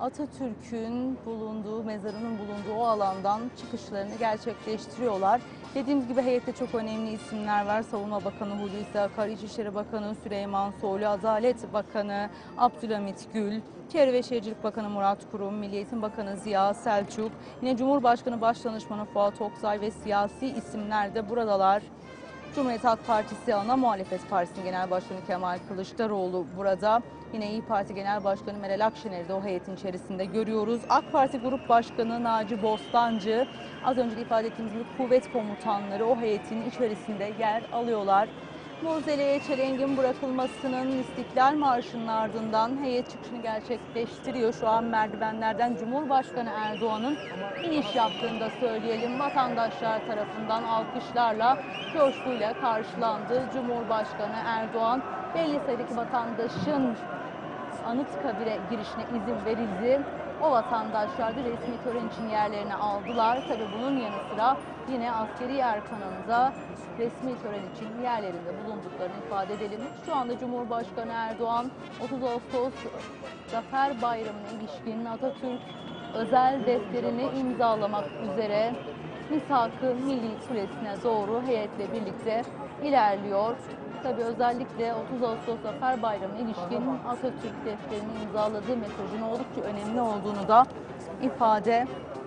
Speaker 4: Atatürk'ün bulunduğu, mezarının bulunduğu o alandan çıkışlarını gerçekleştiriyorlar. Dediğimiz gibi heyette çok önemli isimler var. Savunma Bakanı Hulusi Akar, İçişleri Bakanı Süleyman Soylu, Adalet Bakanı Abdülhamit Gül, Çevre ve Şehircilik Bakanı Murat Kurum, Milli Eğitim Bakanı Ziya Selçuk, yine Cumhurbaşkanı Başdanışmanı Fuat Oktay ve siyasi isimler de buradalar. Cumhuriyet Halk Partisi ana muhalefet partisinin genel başkanı Kemal Kılıçdaroğlu burada. Yine İYİ Parti Genel Başkanı Meral Akşener'i de o heyetin içerisinde görüyoruz. AK Parti Grup Başkanı Naci Bostancı, az önce de ifade ettiğimiz gibi kuvvet komutanları o heyetin içerisinde yer alıyorlar. Mozeleye çelengin bırakılmasının İstiklal Marşı'nın ardından heyet çıkışını gerçekleştiriyor. Şu an merdivenlerden Cumhurbaşkanı Erdoğan'ın iniş yaptığını da söyleyelim. Vatandaşlar tarafından alkışlarla, coşkuyla karşılandı. Cumhurbaşkanı Erdoğan belli sayıdaki vatandaşın Anıtkabir'e girişine izin verildi. O vatandaşlar da resmi tören için yerlerini aldılar. Tabii bunun yanı sıra yine askeri erkanında resmi tören için yerlerinde bulunduklarını ifade edelim. Şu anda Cumhurbaşkanı Erdoğan 30 Ağustos Zafer Bayramı'na ilişkin Atatürk özel defterini imzalamak üzere Misak-ı Milli Kulesi'ne doğru heyetle birlikte ilerliyor. Tabii özellikle 30 Ağustos Zafer Bayramı'na ilişkin Atatürk defterini imzaladığı mesajın oldukça önemli olduğunu da ifade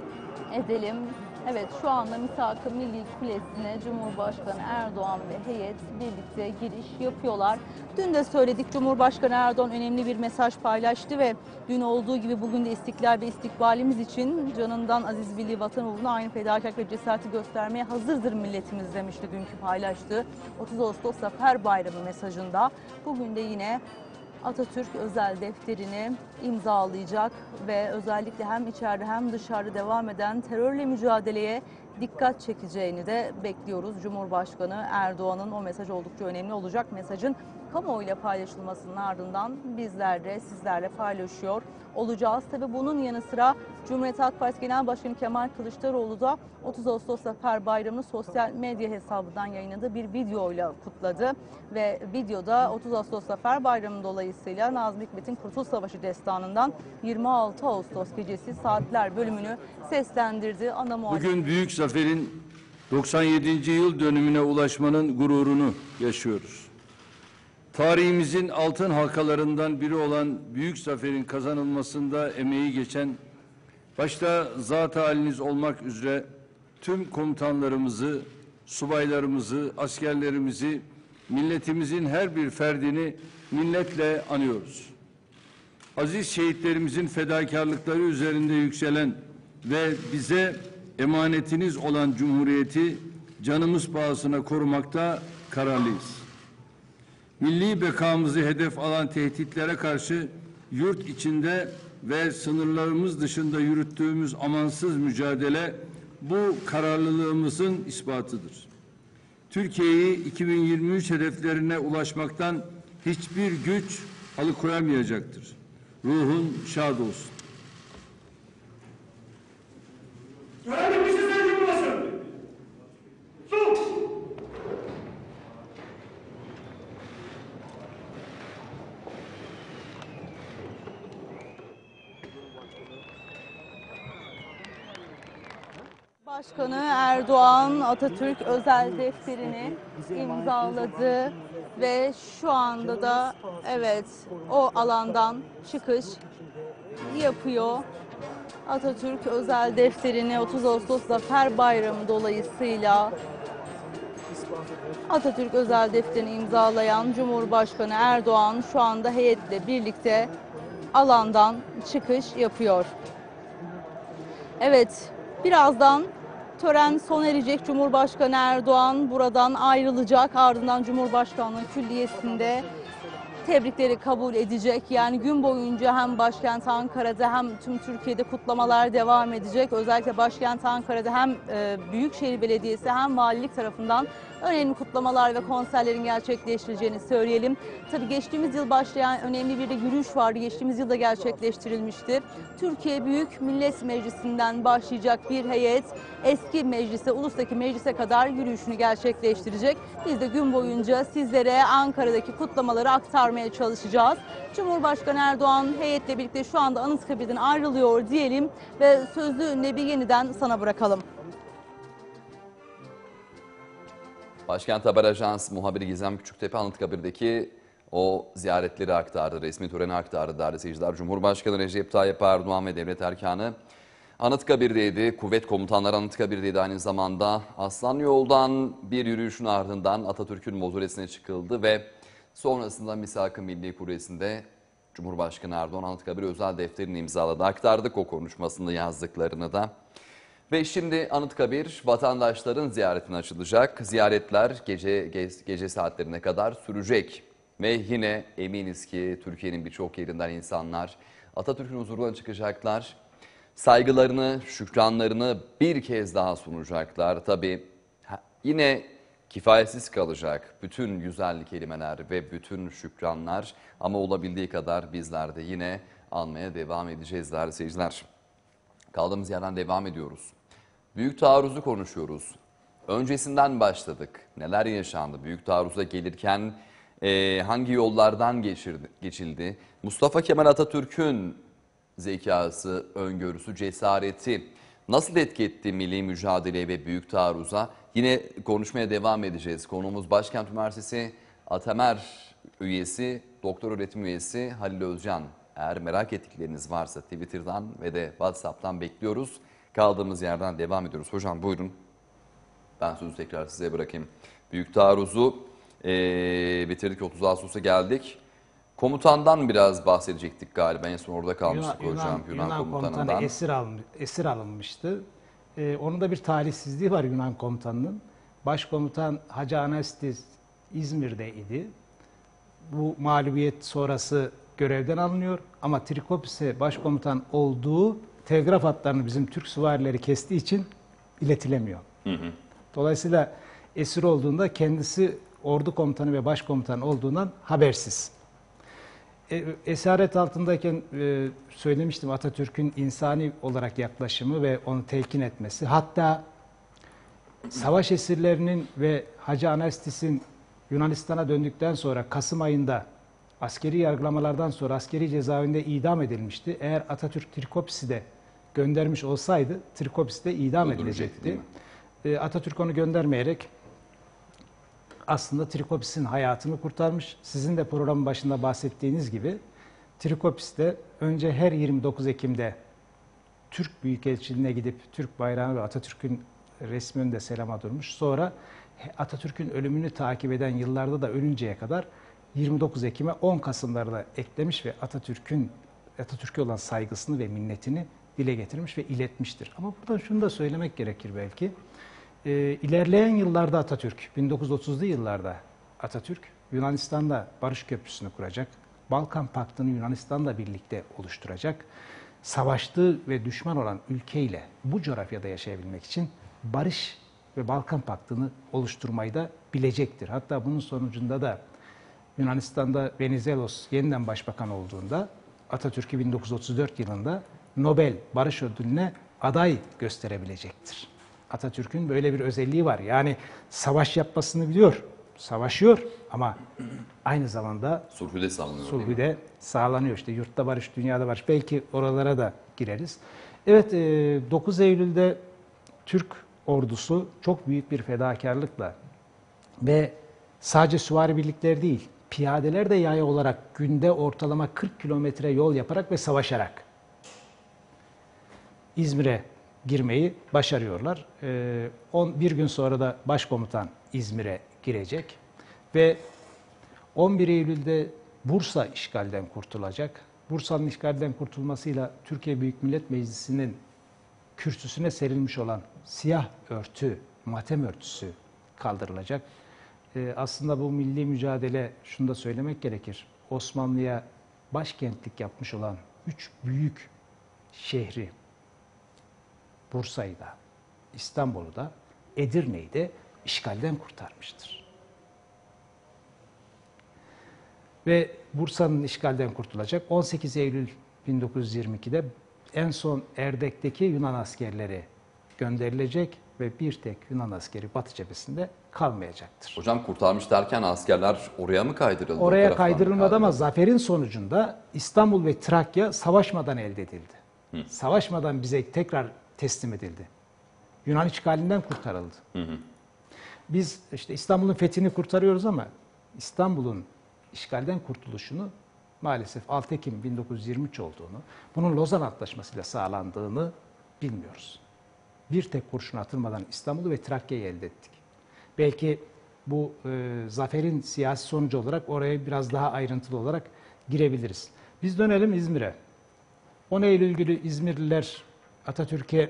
Speaker 4: edelim. Evet, şu anda Misak-ı Milli Kulesi'ne Cumhurbaşkanı Erdoğan ve heyet birlikte giriş yapıyorlar. Dün de söyledik, Cumhurbaşkanı Erdoğan önemli bir mesaj paylaştı ve dün olduğu gibi bugün de istiklal ve istikbalimiz için canından aziz bildiği vatan uğruna aynı fedakarlık ve cesareti göstermeye hazırdır milletimiz demişti dünkü paylaştığı 30 Ağustos Zafer Bayramı mesajında. Bugün de yine Atatürk özel defterini imzalayacak ve özellikle hem içeride hem dışarıda devam eden terörle mücadeleye dikkat çekeceğini de bekliyoruz. Cumhurbaşkanı Erdoğan'ın o mesaj oldukça önemli olacak. Mesajın kamuoyuyla paylaşılmasının ardından bizler de sizlerle paylaşıyor olacağız. Tabii bunun yanı sıra Cumhuriyet Halk Partisi Genel Başkanı Kemal Kılıçdaroğlu da 30 Ağustos Zafer Bayramı'nı sosyal medya hesabından yayınladığı bir videoyla kutladı. Ve videoda 30 Ağustos Zafer Bayramı dolayısıyla Nazım Hikmet'in Kurtuluş Savaşı destanından 26 Ağustos gecesi saatler bölümünü seslendirdi.
Speaker 5: Bugün büyük zaferin 97. yıl dönümüne ulaşmanın gururunu yaşıyoruz. Tarihimizin altın halkalarından biri olan büyük zaferin kazanılmasında emeği geçen, başta zat haliniz olmak üzere tüm komutanlarımızı, subaylarımızı, askerlerimizi, milletimizin her bir ferdini minnetle anıyoruz. Aziz şehitlerimizin fedakarlıkları üzerinde yükselen ve bize emanetiniz olan Cumhuriyeti canımız pahasına korumakta kararlıyız. Milli bekamızı hedef alan tehditlere karşı yurt içinde ve sınırlarımız dışında yürüttüğümüz amansız mücadele bu kararlılığımızın ispatıdır. Türkiye'yi 2023 hedeflerine ulaşmaktan hiçbir güç alıkoyamayacaktır. Ruhun şad olsun.
Speaker 4: Başkanı Erdoğan Atatürk özel defterini imzaladı ve şu anda da evet o alandan çıkış yapıyor. Atatürk özel defterini 30 Ağustos Zafer Bayramı dolayısıyla Atatürk özel defterini imzalayan Cumhurbaşkanı Erdoğan şu anda heyetle birlikte alandan çıkış yapıyor. Evet, birazdan tören sona erecek. Cumhurbaşkanı Erdoğan buradan ayrılacak. Ardından Cumhurbaşkanlığı Külliyesi'nde tebrikleri kabul edecek. Yani gün boyunca hem başkent Ankara'da hem tüm Türkiye'de kutlamalar devam edecek. Özellikle başkent Ankara'da hem Büyükşehir Belediyesi hem valilik tarafından önemli kutlamalar ve konserlerin gerçekleştirileceğini söyleyelim. Tabii geçtiğimiz yıl başlayan önemli bir de yürüyüş vardı. Geçtiğimiz yılda gerçekleştirilmişti. Türkiye Büyük Millet Meclisi'nden başlayacak bir heyet eski meclise, ulustaki meclise kadar yürüyüşünü gerçekleştirecek. Biz de gün boyunca sizlere Ankara'daki kutlamaları aktarmaya çalışacağız. Cumhurbaşkanı Erdoğan heyetle birlikte şu anda Anıtkabir'den ayrılıyor diyelim ve sözü Nebi yeniden sana bırakalım.
Speaker 2: Başkent Haber Ajansı muhabiri Gizem Küçüktepe Anıtkabir'deki o ziyaretleri aktardı, resmi töreni aktardı değerli seyirciler. Cumhurbaşkanı Recep Tayyip Erdoğan ve devlet erkanı Anıtkabir'deydi. Kuvvet komutanları Anıtkabir'deydi aynı zamanda. Aslan Yol'dan bir yürüyüşün ardından Atatürk'ün mozolesine çıkıldı ve sonrasında Misak-ı Milli Kuresi'nde Cumhurbaşkanı Erdoğan Anıtkabir özel defterini imzaladı. Aktardık o konuşmasında yazdıklarını da. Ve şimdi Anıtkabir vatandaşların ziyaretine açılacak. Ziyaretler gece saatlerine kadar sürecek. Ve yine eminiz ki Türkiye'nin birçok yerinden insanlar Atatürk'ün huzuruna çıkacaklar. Saygılarını, şükranlarını bir kez daha sunacaklar. Tabii yine kifayetsiz kalacak bütün güzel kelimeler ve bütün şükranlar. Ama olabildiği kadar bizler de yine anmaya devam edeceğiz değerli seyirciler. Kaldığımız yerden devam ediyoruz. Büyük taarruzu konuşuyoruz. Öncesinden başladık. Neler yaşandı? Büyük taarruza gelirken hangi yollardan geçildi? Mustafa Kemal Atatürk'ün zekası, öngörüsü, cesareti nasıl etki etti milli mücadeleye ve büyük taarruza? Yine konuşmaya devam edeceğiz. Konuğumuz Başkent Üniversitesi Atamer üyesi, doktor öğretim üyesi Halil Özcan. Eğer merak ettikleriniz varsa Twitter'dan ve de WhatsApp'tan bekliyoruz. Kaldığımız yerden devam ediyoruz. Hocam buyurun. Ben sözü tekrar size bırakayım. Büyük taarruzu bitirdik. 30 Ağustos'a geldik. Komutandan biraz bahsedecektik galiba. En son orada kalmıştık hocam. Yunan komutanından.
Speaker 3: Esir alınmıştı. Onun da bir talihsizliği var Yunan komutanının. Başkomutan Hacı Anastis İzmir'deydi. Bu mağlubiyet sonrası görevden alınıyor. Ama Trikopis'e başkomutan olduğu telgraf hatlarını bizim Türk süvarileri kestiği için iletilemiyor. Dolayısıyla esir olduğunda kendisi ordu komutanı ve başkomutanı olduğundan habersiz. Esaret altındayken söylemiştim, Atatürk'ün insani olarak yaklaşımı ve onu telkin etmesi. Hatta savaş esirlerinin ve Hacı Anastas'ın Yunanistan'a döndükten sonra Kasım ayında askeri yargılamalardan sonra askeri cezaevinde idam edilmişti. Eğer Atatürk Trikopis'i de göndermiş olsaydı Trikopis'i de idam edilecekti. Atatürk onu göndermeyerek aslında Trikopis'in hayatını kurtarmış. Sizin de programın başında bahsettiğiniz gibi Trikopis de önce her 29 Ekim'de Türk Büyükelçiliğine gidip Türk bayrağını ve Atatürk'ün resmi önünde selama durmuş. Sonra Atatürk'ün ölümünü takip eden yıllarda da ölünceye kadar 29 Ekim'e 10 Kasım'larda eklemiş ve Atatürk'e olan saygısını ve minnetini dile getirmiş ve iletmiştir. Ama buradan şunu da söylemek gerekir belki. İlerleyen yıllarda Atatürk, 1930'lu yıllarda Atatürk Yunanistan'da barış köprüsünü kuracak. Balkan Paktı'nı Yunanistan'la birlikte oluşturacak. Savaştığı ve düşman olan ülkeyle bu coğrafyada yaşayabilmek için barış ve Balkan Paktı'nı oluşturmayı da bilecektir. Hatta bunun sonucunda da Yunanistan'da Venizelos yeniden başbakan olduğunda Atatürk'ü 1934 yılında Nobel Barış Ödülü'ne aday gösterebilecektir. Atatürk'ün böyle bir özelliği var. Yani savaş yapmasını biliyor, savaşıyor ama aynı zamanda
Speaker 2: Sulhü de sağlanıyor.
Speaker 3: sulhü de sağlanıyor. İşte yurtta barış, dünyada barış. Belki oralara da gireriz. Evet, 9 Eylül'de Türk ordusu çok büyük bir fedakarlıkla ve sadece süvari birlikleri değil, piyadeler de yaya olarak günde ortalama 40 kilometre yol yaparak ve savaşarak İzmir'e girmeyi başarıyorlar. Bir gün sonra da başkomutan İzmir'e girecek ve 11 Eylül'de Bursa işgalden kurtulacak. Bursa'nın işgalden kurtulmasıyla Türkiye Büyük Millet Meclisi'nin kürsüsüne serilmiş olan siyah örtü, matem örtüsü kaldırılacak. Aslında bu milli mücadele, şunu da söylemek gerekir, Osmanlı'ya başkentlik yapmış olan 3 büyük şehri, Bursa'yı da, İstanbul'u da, Edirne'yi de işgalden kurtarmıştır. Ve Bursa'nın işgalden kurtulacak. 18 Eylül 1922'de en son Erdek'teki Yunan askerleri gönderilecek ve bir tek Yunan askeri Batı cephesinde kalmayacaktır.
Speaker 2: Hocam kurtarmış derken askerler oraya mı kaydırıldı?
Speaker 3: Oraya kaydırılmadı ama zaferin sonucunda İstanbul ve Trakya savaşmadan elde edildi. Savaşmadan bize tekrar teslim edildi. Yunan işgalinden kurtarıldı. Biz işte İstanbul'un fethini kurtarıyoruz ama İstanbul'un işgalden kurtuluşunu maalesef 6 Ekim 1923 olduğunu, bunun Lozan Antlaşması'yla sağlandığını bilmiyoruz. Bir tek kurşun atılmadan İstanbul'u ve Trakya'yı elde ettik. Belki bu zaferin siyasi sonucu olarak oraya biraz daha ayrıntılı olarak girebiliriz. Biz dönelim İzmir'e. 10 Eylül günü İzmirliler Atatürk'e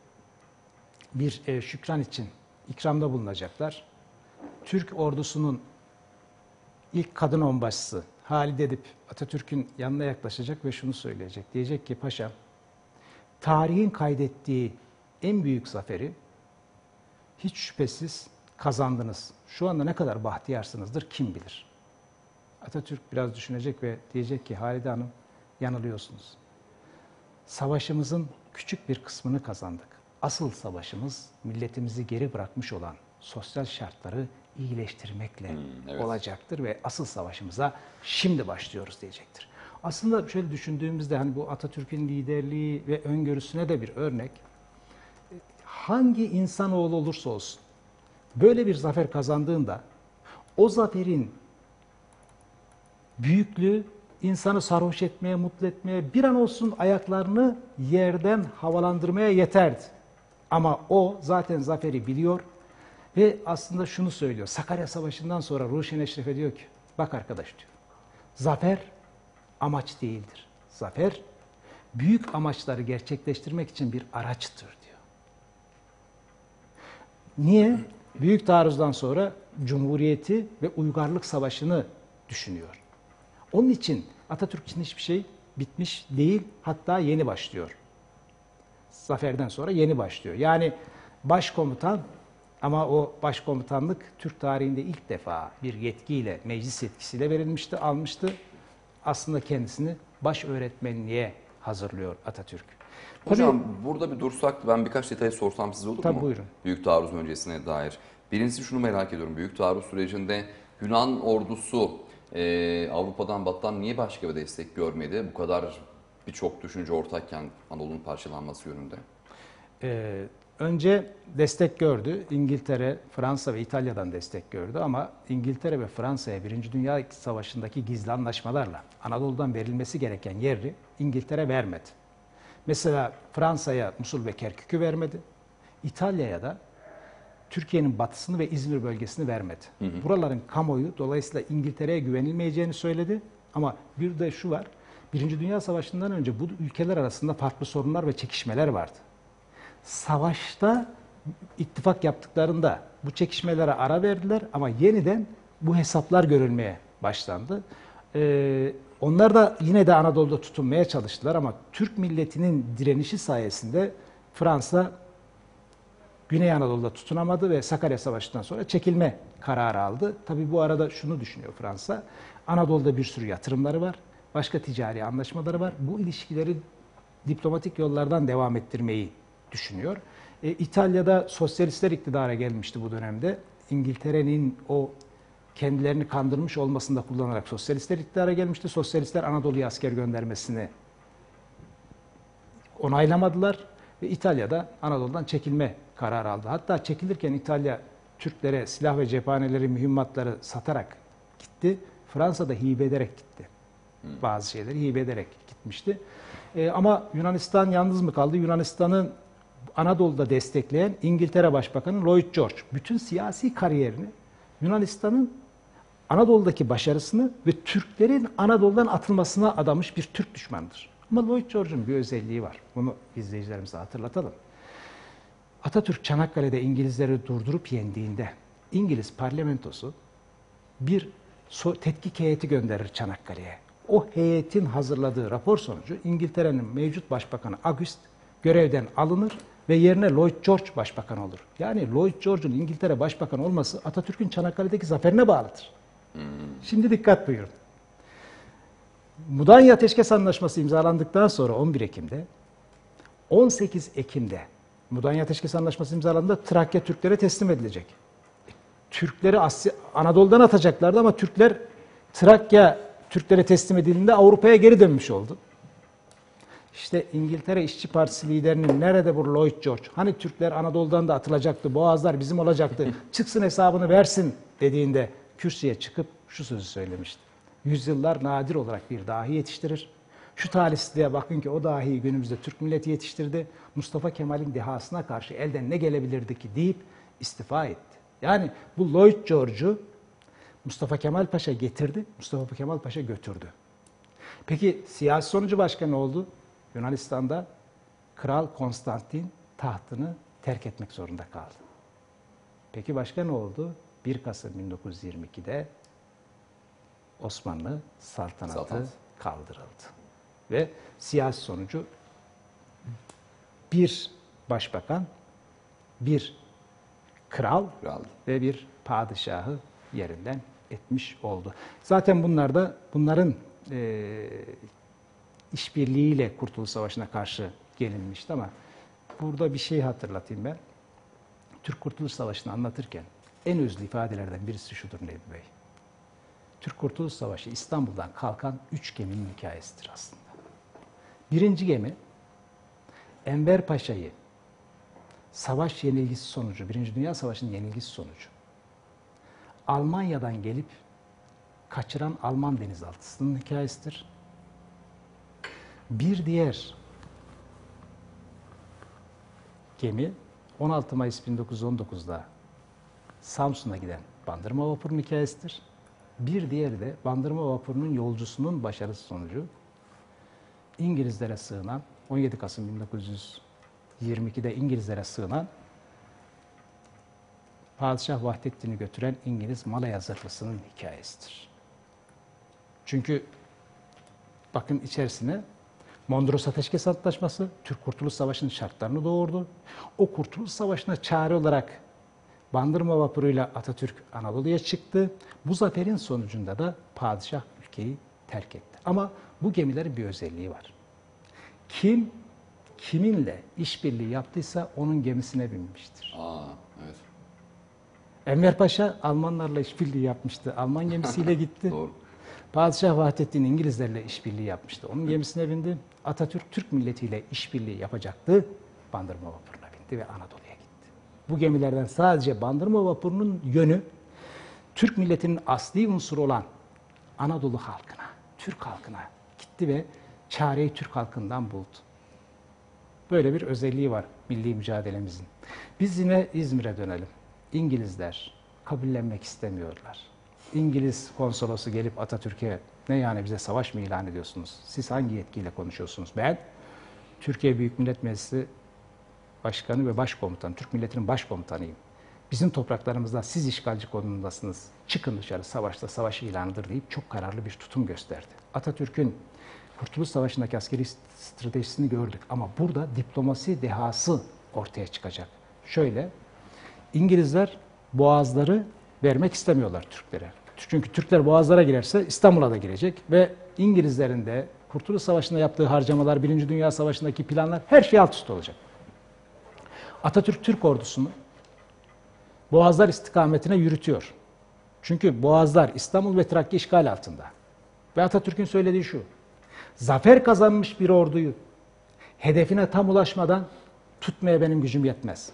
Speaker 3: bir şükran için ikramda bulunacaklar. Türk ordusunun ilk kadın onbaşısı Halide Edip Atatürk'ün yanına yaklaşacak ve şunu söyleyecek. Diyecek ki paşam, tarihin kaydettiği en büyük zaferi hiç şüphesiz kazandınız. Şu anda ne kadar bahtiyarsınızdır kim bilir. Atatürk biraz düşünecek ve diyecek ki Halide Hanım yanılıyorsunuz. Savaşımızın küçük bir kısmını kazandık. Asıl savaşımız milletimizi geri bırakmış olan sosyal şartları iyileştirmekle olacaktır ve asıl savaşımıza şimdi başlıyoruz diyecektir. Aslında şöyle düşündüğümüzde hani bu Atatürk'ün liderliği ve öngörüsüne de bir örnek. Hangi insanoğlu olursa olsun böyle bir zafer kazandığında o zaferin büyüklüğü insanı sarhoş etmeye, mutlu etmeye, bir an olsun ayaklarını yerden havalandırmaya yeterdi. Ama o zaten zaferi biliyor ve aslında şunu söylüyor. Sakarya Savaşı'ndan sonra Ruşen Eşref'e diyor ki, bak arkadaş diyor, zafer amaç değildir. Zafer büyük amaçları gerçekleştirmek için bir araçtır diyor. Niye? Büyük taarruzdan sonra Cumhuriyeti ve Uygarlık Savaşı'nı düşünüyor. Onun için Atatürk için hiçbir şey bitmiş değil, hatta yeni başlıyor. Zaferden sonra yeni başlıyor. Yani başkomutan Ama o başkomutanlık Türk tarihinde ilk defa bir yetkiyle, meclis yetkisiyle verilmişti, almıştı. Aslında kendisini baş öğretmenliğe hazırlıyor Atatürk.
Speaker 2: Hocam burada bir dursak, ben birkaç detayı sorsam size olur mu?
Speaker 3: Tabii, buyurun.
Speaker 2: Büyük taarruz öncesine dair. Birincisi şunu merak ediyorum. Büyük taarruz sürecinde Yunan ordusu Avrupa'dan, Batı'dan niye başka bir destek görmedi? Bu kadar birçok düşünce ortakken Anadolu'nun parçalanması yönünde.
Speaker 3: Önce destek gördü. İngiltere, Fransa ve İtalya'dan destek gördü ama İngiltere ve Fransa'ya Birinci Dünya Savaşı'ndaki gizli anlaşmalarla Anadolu'dan verilmesi gereken yeri İngiltere vermedi. Mesela Fransa'ya Musul ve Kerkük'ü vermedi. İtalya'ya da Türkiye'nin batısını ve İzmir bölgesini vermedi. Buraların kamuoyu dolayısıyla İngiltere'ye güvenilmeyeceğini söyledi. Ama bir de şu var, Birinci Dünya Savaşı'ndan önce bu ülkeler arasında farklı sorunlar ve çekişmeler vardı. Savaşta ittifak yaptıklarında bu çekişmelere ara verdiler ama yeniden bu hesaplar görülmeye başlandı. Onlar da yine de Anadolu'da tutunmaya çalıştılar ama Türk milletinin direnişi sayesinde Fransa Güney Anadolu'da tutunamadı ve Sakarya Savaşı'ndan sonra çekilme kararı aldı. Tabii bu arada şunu düşünüyor Fransa, Anadolu'da bir sürü yatırımları var, başka ticari anlaşmaları var. Bu ilişkileri diplomatik yollardan devam ettirmeyi düşünüyor. İtalya'da sosyalistler iktidara gelmişti bu dönemde. İngiltere'nin o kendilerini kandırmış olmasını da kullanarak sosyalistler iktidara gelmişti. Sosyalistler Anadolu'ya asker göndermesini onaylamadılar ve İtalya'da Anadolu'dan çekilme kararı aldı. Hatta çekilirken İtalya Türklere silah ve cephaneleri, mühimmatları satarak gitti. Fransa da hibe ederek gitti. Bazı şeyleri hibe ederek gitmişti. Ama Yunanistan yalnız mı kaldı? Yunanistan'ın Anadolu'da destekleyen İngiltere Başbakanı Lloyd George bütün siyasi kariyerini Yunanistan'ın Anadolu'daki başarısını ve Türklerin Anadolu'dan atılmasına adamış bir Türk düşmanıdır. Ama Lloyd George'un bir özelliği var. Bunu izleyicilerimize hatırlatalım. Atatürk Çanakkale'de İngilizleri durdurup yendiğinde İngiliz parlamentosu bir tetkik heyeti gönderir Çanakkale'ye. O heyetin hazırladığı rapor sonucu İngiltere'nin mevcut başbakanı August görevden alınır ve yerine Lloyd George başbakan olur. Yani Lloyd George'un İngiltere başbakanı olması Atatürk'ün Çanakkale'deki zaferine bağlıdır. Şimdi dikkat buyurun. Mudanya Ateşkes Anlaşması imzalandıktan sonra 11 Ekim'de, 18 Ekim'de Mudanya Ateşkes Anlaşması imzalandığında Trakya Türklere teslim edilecek. Türkleri Anadolu'dan atacaklardı ama Türkler Trakya Türklere teslim edildiğinde Avrupa'ya geri dönmüş oldu. İşte İngiltere İşçi Partisi liderinin nerede bu Lloyd George? Hani Türkler Anadolu'dan da atılacaktı, boğazlar bizim olacaktı, çıksın hesabını versin dediğinde kürsüye çıkıp şu sözü söylemişti. Yüzyıllar nadir olarak bir dahi yetiştirir. Şu talihsizliğe bakın ki o dahi günümüzde Türk milleti yetiştirdi. Mustafa Kemal'in dehasına karşı elden ne gelebilirdi ki deyip istifa etti. Yani bu Lloyd George'u Mustafa Kemal Paşa getirdi, Mustafa Kemal Paşa götürdü. Peki siyasi sonucu başka ne oldu? Yunanistan'da Kral Konstantin tahtını terk etmek zorunda kaldı. Peki başka ne oldu? 1 Kasım 1922'de Osmanlı saltanatı kaldırıldı. Ve siyasi sonucu bir başbakan, bir kral ve bir padişahı yerinden etmiş oldu. Zaten bunların işbirliğiyle Kurtuluş Savaşı'na karşı gelinmişti ama burada bir şey hatırlatayım ben. Türk Kurtuluş Savaşı'nı anlatırken en özlü ifadelerden birisi şudur Nebi Bey. Türk Kurtuluş Savaşı İstanbul'dan kalkan 3 geminin hikayesidir aslında. Birinci gemi Enver Paşa'yı savaş yenilgisi sonucu, Birinci Dünya Savaşı'nın yenilgisi sonucu Almanya'dan gelip kaçıran Alman denizaltısının hikayesidir. Bir diğer gemi 16 Mayıs 1919'da Samsun'a giden Bandırma Vapuru'nun hikayesidir. Bir diğeri de Bandırma Vapuru'nun yolcusunun başarısı sonucu İngilizlere sığınan, 17 Kasım 1922'de İngilizlere sığınan Padişah Vahdettin'i götüren İngiliz Malaya zırhlısının hikayesidir. Çünkü bakın içerisine Mondros Ateşkes Antlaşması, Türk Kurtuluş Savaşı'nın şartlarını doğurdu. O Kurtuluş Savaşı'na çare olarak Bandırma vapuruyla Atatürk Anadolu'ya çıktı. Bu zaferin sonucunda da padişah ülkeyi terk etti. Ama bu gemilerin bir özelliği var. Kim kiminle işbirliği yaptıysa onun gemisine binmiştir.
Speaker 2: Evet.
Speaker 3: Enver Paşa Almanlarla işbirliği yapmıştı. Alman gemisiyle gitti.
Speaker 2: Doğru.
Speaker 3: Padişah Vahdettin İngilizlerle işbirliği yapmıştı. Onun gemisine bindi. Atatürk Türk milletiyle işbirliği yapacaktı. Bandırma vapuruna bindi ve Anadolu'ya gitti. Bu gemilerden sadece Bandırma vapurunun yönü Türk milletinin asli unsuru olan Anadolu halkına, Türk halkına gitti ve çareyi Türk halkından buldu. Böyle bir özelliği var milli mücadelemizin. Biz yine İzmir'e dönelim. İngilizler kabullenmek istemiyorlar. İngiliz konsolosu gelip Atatürk'e ne yani bize savaş mı ilan ediyorsunuz? Siz hangi yetkiyle konuşuyorsunuz? Ben Türkiye Büyük Millet Meclisi Başkanı ve Başkomutanı, Türk milletinin başkomutanıyım. Bizim topraklarımızdan siz işgalci konumundasınız. Çıkın dışarı, savaşta savaş ilanıdır deyip çok kararlı bir tutum gösterdi. Atatürk'ün Kurtuluş Savaşı'ndaki askeri stratejisini gördük ama burada diplomasi dehası ortaya çıkacak. Şöyle, İngilizler boğazları vermek istemiyorlar Türklere. Çünkü Türkler boğazlara girerse İstanbul'a da girecek ve İngilizlerin de Kurtuluş Savaşı'nda yaptığı harcamalar, Birinci Dünya Savaşı'ndaki planlar her şey alt üst olacak. Atatürk Türk ordusunu boğazlar istikametine yürütüyor. Çünkü boğazlar İstanbul ve Trakya işgal altında. Ve Atatürk'ün söylediği şu: zafer kazanmış bir orduyu hedefine tam ulaşmadan tutmaya benim gücüm yetmez.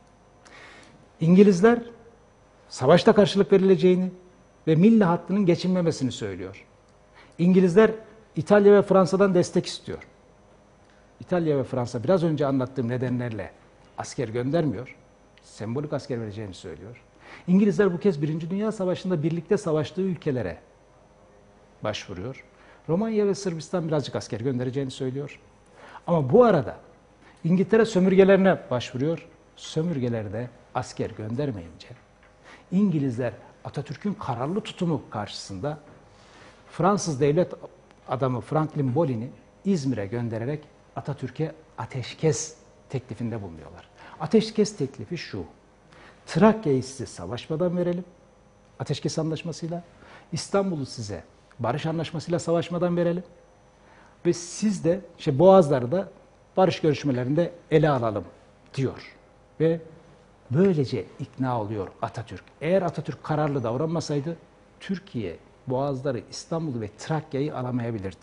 Speaker 3: İngilizler savaşta karşılık verileceğini ve milli hattının geçilmemesini söylüyor. İngilizler İtalya ve Fransa'dan destek istiyor. İtalya ve Fransa biraz önce anlattığım nedenlerle asker göndermiyor. Sembolik asker vereceğini söylüyor. İngilizler bu kez Birinci Dünya Savaşı'nda birlikte savaştığı ülkelere başvuruyor. Romanya ve Sırbistan birazcık asker göndereceğini söylüyor. Ama bu arada İngiltere sömürgelerine başvuruyor. Sömürgelerde asker göndermeyince İngilizler Atatürk'ün kararlı tutumu karşısında Fransız devlet adamı Franklin Bolin'i İzmir'e göndererek Atatürk'e ateşkes teklifinde bulunuyorlar. Ateşkes teklifi şu: Trakya'yı size savaşmadan verelim, ateşkes anlaşmasıyla, İstanbul'u size barış anlaşmasıyla savaşmadan verelim ve siz de Boğazları da barış görüşmelerinde ele alalım diyor. Ve böylece ikna oluyor Atatürk. Eğer Atatürk kararlı davranmasaydı Türkiye Boğazları, İstanbul'u ve Trakya'yı alamayabilirdi.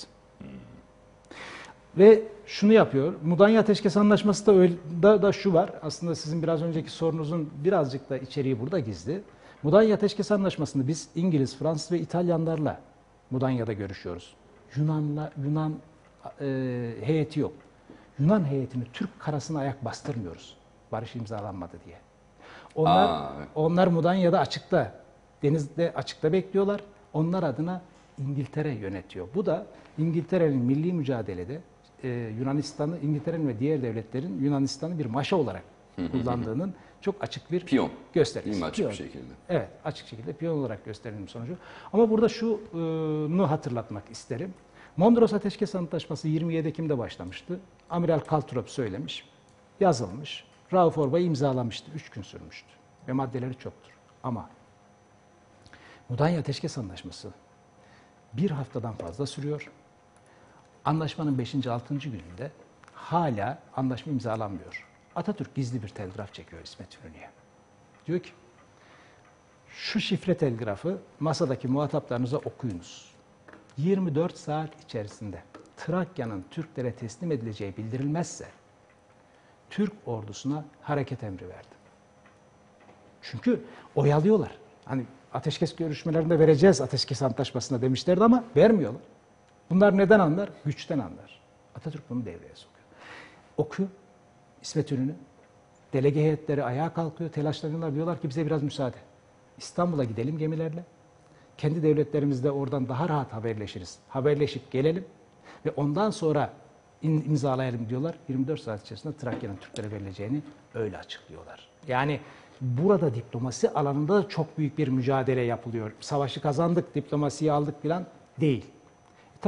Speaker 3: Ve şunu yapıyor. Mudanya Ateşkes Anlaşması da şu var. Aslında sizin biraz önceki sorunuzun birazcık da içeriği burada gizli. Mudanya Ateşkes Anlaşması'nda biz İngiliz, Fransız ve İtalyanlarla Mudanya'da görüşüyoruz. Yunan heyeti yok. Yunan heyetini Türk karasına ayak bastırmıyoruz. Barış imzalanmadı diye. Onlar Mudanya'da açıkta, denizde açıkta bekliyorlar. Onlar adına İngiltere yönetiyor. Bu da İngiltere'nin milli mücadelede Yunanistan'ı, İngiltere'nin ve diğer devletlerin Yunanistan'ı bir maşa olarak kullandığının çok açık bir
Speaker 2: Piyon.
Speaker 3: göstergesi.
Speaker 2: Değil mi? Açık bir şekilde.
Speaker 3: Evet, açık şekilde piyon olarak gösterilmiş sonucu. Ama burada şunu hatırlatmak isterim. Mondros Ateşkes Antlaşması 27 Ekim'de başlamıştı. Amiral Kaltrop söylemiş, yazılmış. Rauf Orbay imzalamıştı. 3 gün sürmüştü. Ve maddeleri çoktur. Ama Mudanya Ateşkes Antlaşması bir haftadan fazla sürüyor. Anlaşmanın 5. 6. gününde hala anlaşma imzalanmıyor. Atatürk gizli bir telgraf çekiyor İsmet İnönü'ye. Diyor ki, şu şifre telgrafı masadaki muhataplarınıza okuyunuz. 24 saat içerisinde Trakya'nın Türklere teslim edileceği bildirilmezse Türk ordusuna hareket emri verdi. Çünkü oyalıyorlar. Hani ateşkes görüşmelerinde vereceğiz ateşkes antlaşmasına demişlerdi ama vermiyorlar. Bunlar neden anlar? Güçten anlar. Atatürk bunu devreye sokuyor. Okuyor İsmet İnönü. Delege heyetleri ayağa kalkıyor, telaşlanıyorlar. Diyorlar ki bize biraz müsaade. İstanbul'a gidelim gemilerle. Kendi devletlerimizde oradan daha rahat haberleşiriz. Haberleşip gelelim ve ondan sonra imzalayalım diyorlar. 24 saat içerisinde Trakya'nın Türklere verileceğini öyle açıklıyorlar. Yani burada diplomasi alanında da çok büyük bir mücadele yapılıyor. Savaşı kazandık, diplomasiyi aldık falan değil. Tabii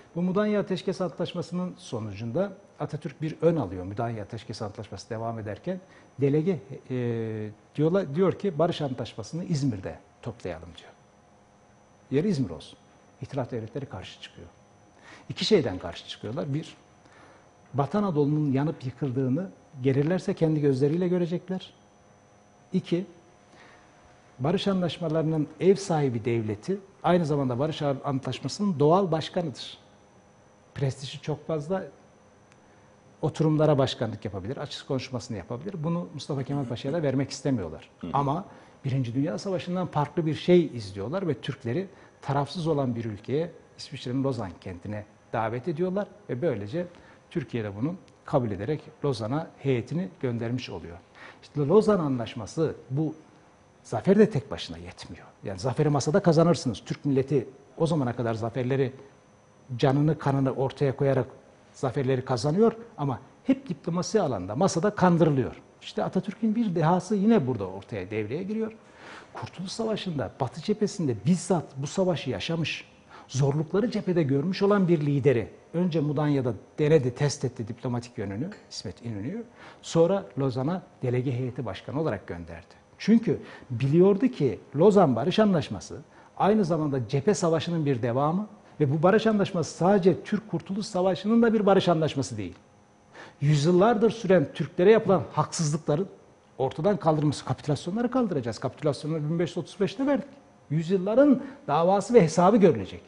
Speaker 3: Bu Mudanya Ateşkes Antlaşması'nın sonucunda Atatürk bir ön alıyor Mudanya Ateşkes Antlaşması devam ederken. Delege diyor ki Barış Antlaşması'nı İzmir'de toplayalım diyor. Yeri İzmir olsun. İtilaf devletleri karşı çıkıyor. İki şeyden karşı çıkıyorlar. Bir, Batı Anadolu'nun yanıp yıkıldığını gelirlerse kendi gözleriyle görecekler. İki, Barış Antlaşmalarının ev sahibi devleti aynı zamanda Barış Antlaşması'nın doğal başkanıdır. Prestiji çok fazla, oturumlara başkanlık yapabilir, açık konuşmasını yapabilir. Bunu Mustafa Kemal Paşa'ya da vermek istemiyorlar. Ama Birinci Dünya Savaşı'ndan farklı bir şey izliyorlar ve Türkleri tarafsız olan bir ülkeye, İsviçre'nin Lozan kentine davet ediyorlar ve böylece Türkiye de bunu kabul ederek Lozan'a heyetini göndermiş oluyor. İşte Lozan Anlaşması, bu zafer de tek başına yetmiyor. Yani zaferi masada kazanırsınız. Türk milleti o zamana kadar zaferleri, canını kanını ortaya koyarak zaferleri kazanıyor ama hep diplomasi alanda masada kandırılıyor. İşte Atatürk'ün bir dehası yine burada ortaya devreye giriyor. Kurtuluş Savaşı'nda Batı cephesinde bizzat bu savaşı yaşamış, zorlukları cephede görmüş olan bir lideri önce Mudanya'da denedi, test etti diplomatik yönünü İsmet İnönü'yü. Sonra Lozan'a delege heyeti başkanı olarak gönderdi. Çünkü biliyordu ki Lozan Barış Anlaşması aynı zamanda cephe savaşının bir devamı ve bu barış anlaşması sadece Türk Kurtuluş Savaşı'nın da bir barış anlaşması değil. Yüzyıllardır süren Türklere yapılan haksızlıkların ortadan kaldırılması, kapitülasyonları kaldıracağız. Kapitülasyonları 1535'te verdik. Yüzyılların davası ve hesabı görülecek.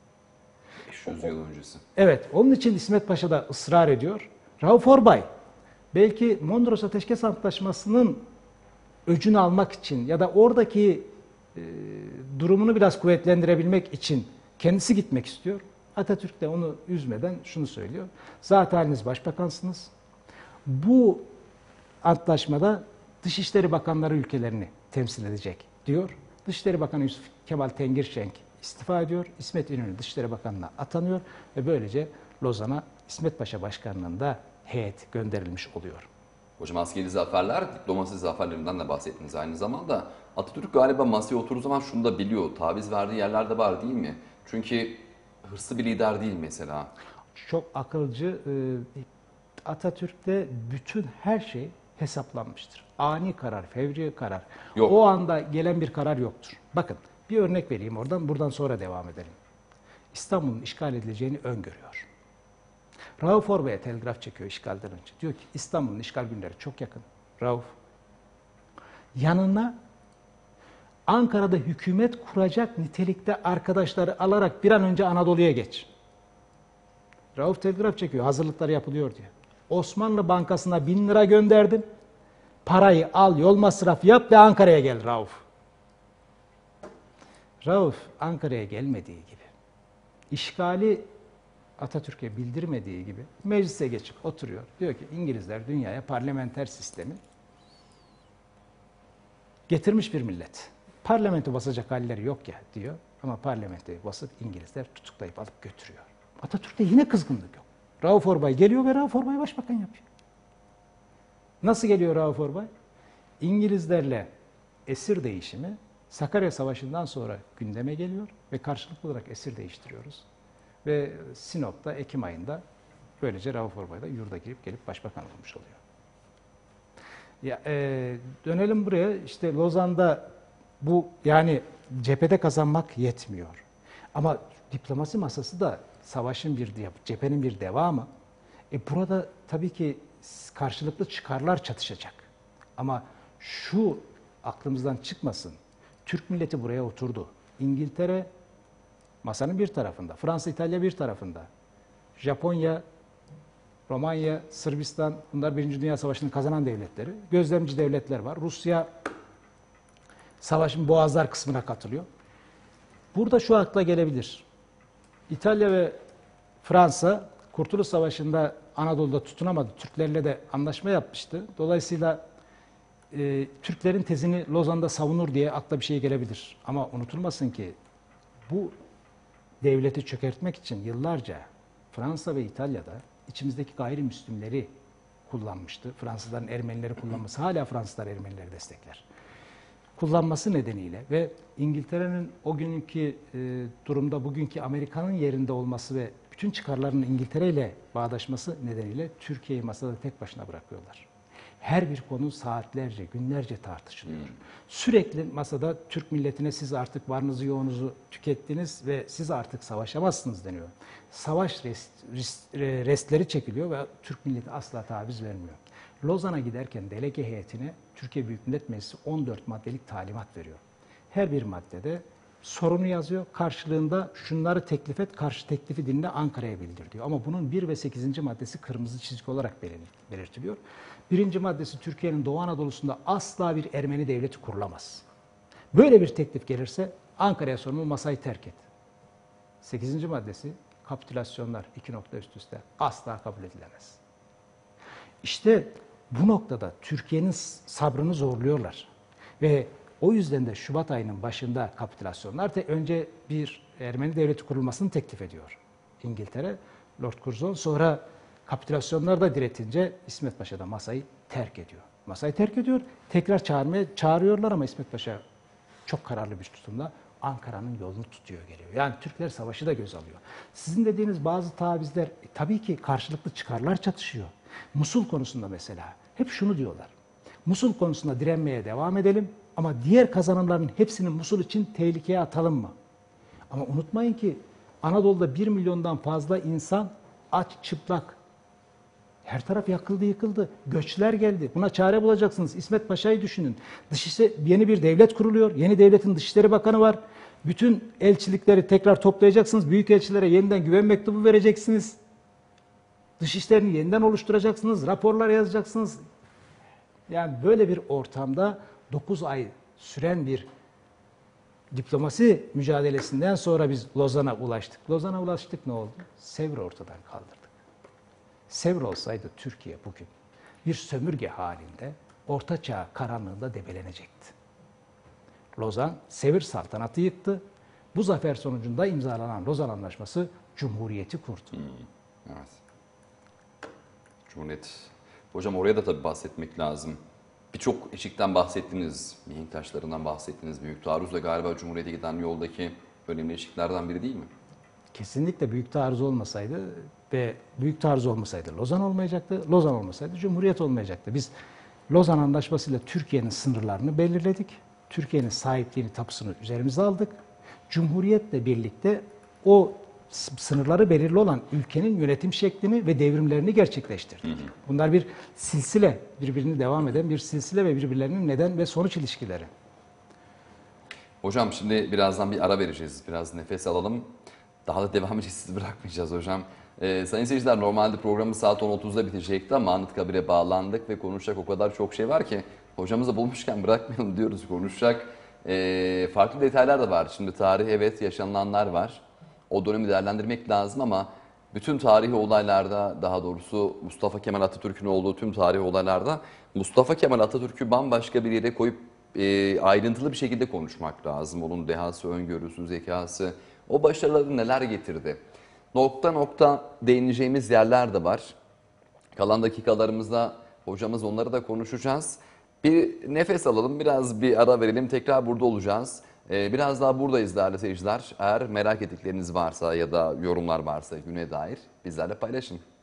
Speaker 2: 500 yıl öncesi.
Speaker 3: Evet, onun için İsmet Paşa da ısrar ediyor. Rauf Orbay, belki Mondros Ateşkes Antlaşması'nın öcünü almak için ya da oradaki durumunu biraz kuvvetlendirebilmek için kendisi gitmek istiyor. Atatürk de onu üzmeden şunu söylüyor. Zaten haliniz başbakansınız. Bu antlaşmada Dışişleri Bakanları ülkelerini temsil edecek diyor. Dışişleri Bakanı Yusuf Kemal Tengirşenk istifa ediyor. İsmet İnönü Dışişleri Bakanı'na atanıyor ve böylece Lozan'a İsmet Paşa Başkanlığı'nda heyet gönderilmiş oluyor.
Speaker 2: Hocam askeri zaferler, diplomasi zaferlerinden de bahsettiniz aynı zamanda. Atatürk galiba masaya oturduğu zaman şunu da biliyor. Taviz verdiği yerler de var değil mi? Çünkü hırslı bir lider değil mesela.
Speaker 3: Çok akılcı. Atatürk'te bütün her şey hesaplanmıştır. Ani karar, fevri karar.
Speaker 2: Yok.
Speaker 3: O anda gelen bir karar yoktur. Bakın bir örnek vereyim buradan sonra devam edelim. İstanbul'un işgal edileceğini öngörüyor. Rauf Orbay'a telgraf çekiyor işgalden önce. Diyor ki İstanbul'un işgal günleri çok yakın. Rauf, yanına Ankara'da hükümet kuracak nitelikte arkadaşları alarak bir an önce Anadolu'ya geç. Rauf telgraf çekiyor, hazırlıklar yapılıyor diyor. Osmanlı Bankası'na 1000 lira gönderdim. Parayı al, yol masrafı yap ve Ankara'ya gel Rauf. Rauf Ankara'ya gelmediği gibi, işgali Atatürk'e bildirmediği gibi meclise geçip oturuyor. Diyor ki İngilizler dünyaya parlamenter sistemi getirmiş bir millet. Parlamento basacak halleri yok ya diyor ama parlamentoyu basıp İngilizler tutuklayıp alıp götürüyor. Atatürk'te yine kızgınlık yok. Rauf Orbay geliyor ve Rauf Orbay başbakan yapıyor. Nasıl geliyor Rauf Orbay? İngilizlerle esir değişimi Sakarya Savaşı'ndan sonra gündeme geliyor ve karşılıklı olarak esir değiştiriyoruz. Ve Sinop'ta Ekim ayında böylece Rauf Orbay da yurda girip gelip başbakan olmuş oluyor. Ya, dönelim buraya. İşte Lozan'da bu yani cephede kazanmak yetmiyor. Ama diplomasi masası da savaşın cephenin bir devamı. Burada tabii ki karşılıklı çıkarlar çatışacak. Ama şu aklımızdan çıkmasın. Türk milleti buraya oturdu. İngiltere masanın bir tarafında, Fransa, İtalya bir tarafında. Japonya, Romanya, Sırbistan, bunlar Birinci Dünya Savaşı'nı kazanan devletleri. Gözlemci devletler var. Rusya savaşın boğazlar kısmına katılıyor. Burada şu akla gelebilir. İtalya ve Fransa Kurtuluş Savaşı'nda Anadolu'da tutunamadı. Türklerle de anlaşma yapmıştı. Dolayısıyla Türklerin tezini Lozan'da savunur diye akla bir şey gelebilir. Ama unutulmasın ki bu devleti çökertmek için yıllarca Fransa ve İtalya'da içimizdeki gayrimüslimleri kullanmıştı. Fransızların Ermenileri kullanması, hala Fransızlar Ermenileri destekler. Kullanması nedeniyle ve İngiltere'nin o günkü durumda bugünkü Amerika'nın yerinde olması ve bütün çıkarlarının İngiltere ile bağdaşması nedeniyle Türkiye'yi masada tek başına bırakıyorlar. Her bir konu saatlerce, günlerce tartışılıyor. Sürekli masada Türk milletine siz artık varınızı yoğunuzu tükettiniz ve siz artık savaşamazsınız deniyor. Savaş restleri çekiliyor ve Türk milleti asla taviz vermiyor. Lozan'a giderken delege heyetine Türkiye Büyük Millet Meclisi 14 maddelik talimat veriyor. Her bir maddede sorunu yazıyor. Karşılığında şunları teklif et, karşı teklifi dinle, Ankara'ya bildir diyor. Ama bunun 1 ve 8. maddesi kırmızı çizgi olarak belirtiliyor. 1. maddesi Türkiye'nin Doğu Anadolu'sunda asla bir Ermeni devleti kurulamaz. Böyle bir teklif gelirse Ankara'ya sorumlu masayı terk et. 8. maddesi kapitülasyonlar 2 nokta üst üste asla kabul edilemez. İşte bu noktada Türkiye'nin sabrını zorluyorlar. Ve o yüzden de Şubat ayının başında kapitülasyonlar önce bir Ermeni devleti kurulmasını teklif ediyor İngiltere, Lord Curzon. Sonra kapitülasyonlar da diretince İsmet Paşa da masayı terk ediyor. Masayı terk ediyor, tekrar çağırıyorlar ama İsmet Paşa çok kararlı bir tutumla Ankara'nın yolunu tutuyor geliyor. Yani Türkler savaşı da göz alıyor. Sizin dediğiniz bazı tavizler tabii ki karşılıklı çıkarlar çatışıyor. Musul konusunda mesela hep şunu diyorlar. Musul konusunda direnmeye devam edelim ama diğer kazanımların hepsini Musul için tehlikeye atalım mı? Ama unutmayın ki Anadolu'da 1 milyondan fazla insan aç, çıplak. Her taraf yakıldı, yıkıldı. Göçler geldi. Buna çare bulacaksınız. İsmet Paşa'yı düşünün. Yeni bir devlet kuruluyor. Yeni devletin Dışişleri Bakanı var. Bütün elçilikleri tekrar toplayacaksınız. Büyükelçilere yeniden güven mektubu vereceksiniz. Dışişlerini yeniden oluşturacaksınız. Raporlar yazacaksınız. Yani böyle bir ortamda 9 ay süren bir diplomasi mücadelesinden sonra biz Lozan'a ulaştık. Lozan'a ulaştık, ne oldu? Sevr'i ortadan kaldırdık. Sevr olsaydı Türkiye bugün bir sömürge halinde Orta Çağ karanlığında debelenecekti. Lozan, Sevr saltanatı yıktı. Bu zafer sonucunda imzalanan Lozan Anlaşması Cumhuriyeti kurdu.
Speaker 2: Evet. Cumhuriyet. Hocam oraya da tabii bahsetmek lazım. Birçok eşikten bahsettiniz, mihenk taşlarından bahsettiniz. Büyük taarruz da galiba Cumhuriyet'e giden yoldaki önemli eşiklerden biri değil mi?
Speaker 3: Kesinlikle büyük taarruz olmasaydı ve büyük taarruz olmasaydı Lozan olmayacaktı, Lozan olmasaydı Cumhuriyet olmayacaktı. Biz Lozan Anlaşması'yla Türkiye'nin sınırlarını belirledik. Türkiye'nin sahipliğini, tapusunu üzerimize aldık. Cumhuriyetle birlikte o sınırları belirli olan ülkenin yönetim şeklini ve devrimlerini gerçekleştirdik. Bunlar bir silsile, birbirini devam eden bir silsile ve birbirlerinin neden ve sonuç ilişkileri.
Speaker 2: Hocam şimdi birazdan bir ara vereceğiz. Biraz nefes alalım. Daha da devam edeceğiz. Sizi bırakmayacağız hocam. Sayın seyirciler, normalde programı saat 10.30'da bitecekti ama Anıtkabir'e bağlandık ve konuşacak o kadar çok şey var ki hocamızı bulmuşken bırakmayalım diyoruz, konuşacak. Farklı detaylar da var. Şimdi tarih, evet, yaşanılanlar var. O dönemi değerlendirmek lazım ama bütün tarihi olaylarda, daha doğrusu Mustafa Kemal Atatürk'ün olduğu tüm tarihi olaylarda Mustafa Kemal Atatürk'ü bambaşka bir yere koyup ayrıntılı bir şekilde konuşmak lazım. Onun dehası, öngörüsü, zekası, o başarıları neler getirdi? Nokta nokta değineceğimiz yerler de var. Kalan dakikalarımızda hocamız onları da konuşacağız. Bir nefes alalım, biraz bir ara verelim. Tekrar burada olacağız. Biraz daha buradayız değerli seyirciler. Eğer merak ettikleriniz varsa ya da yorumlar varsa güne dair bizlerle paylaşın.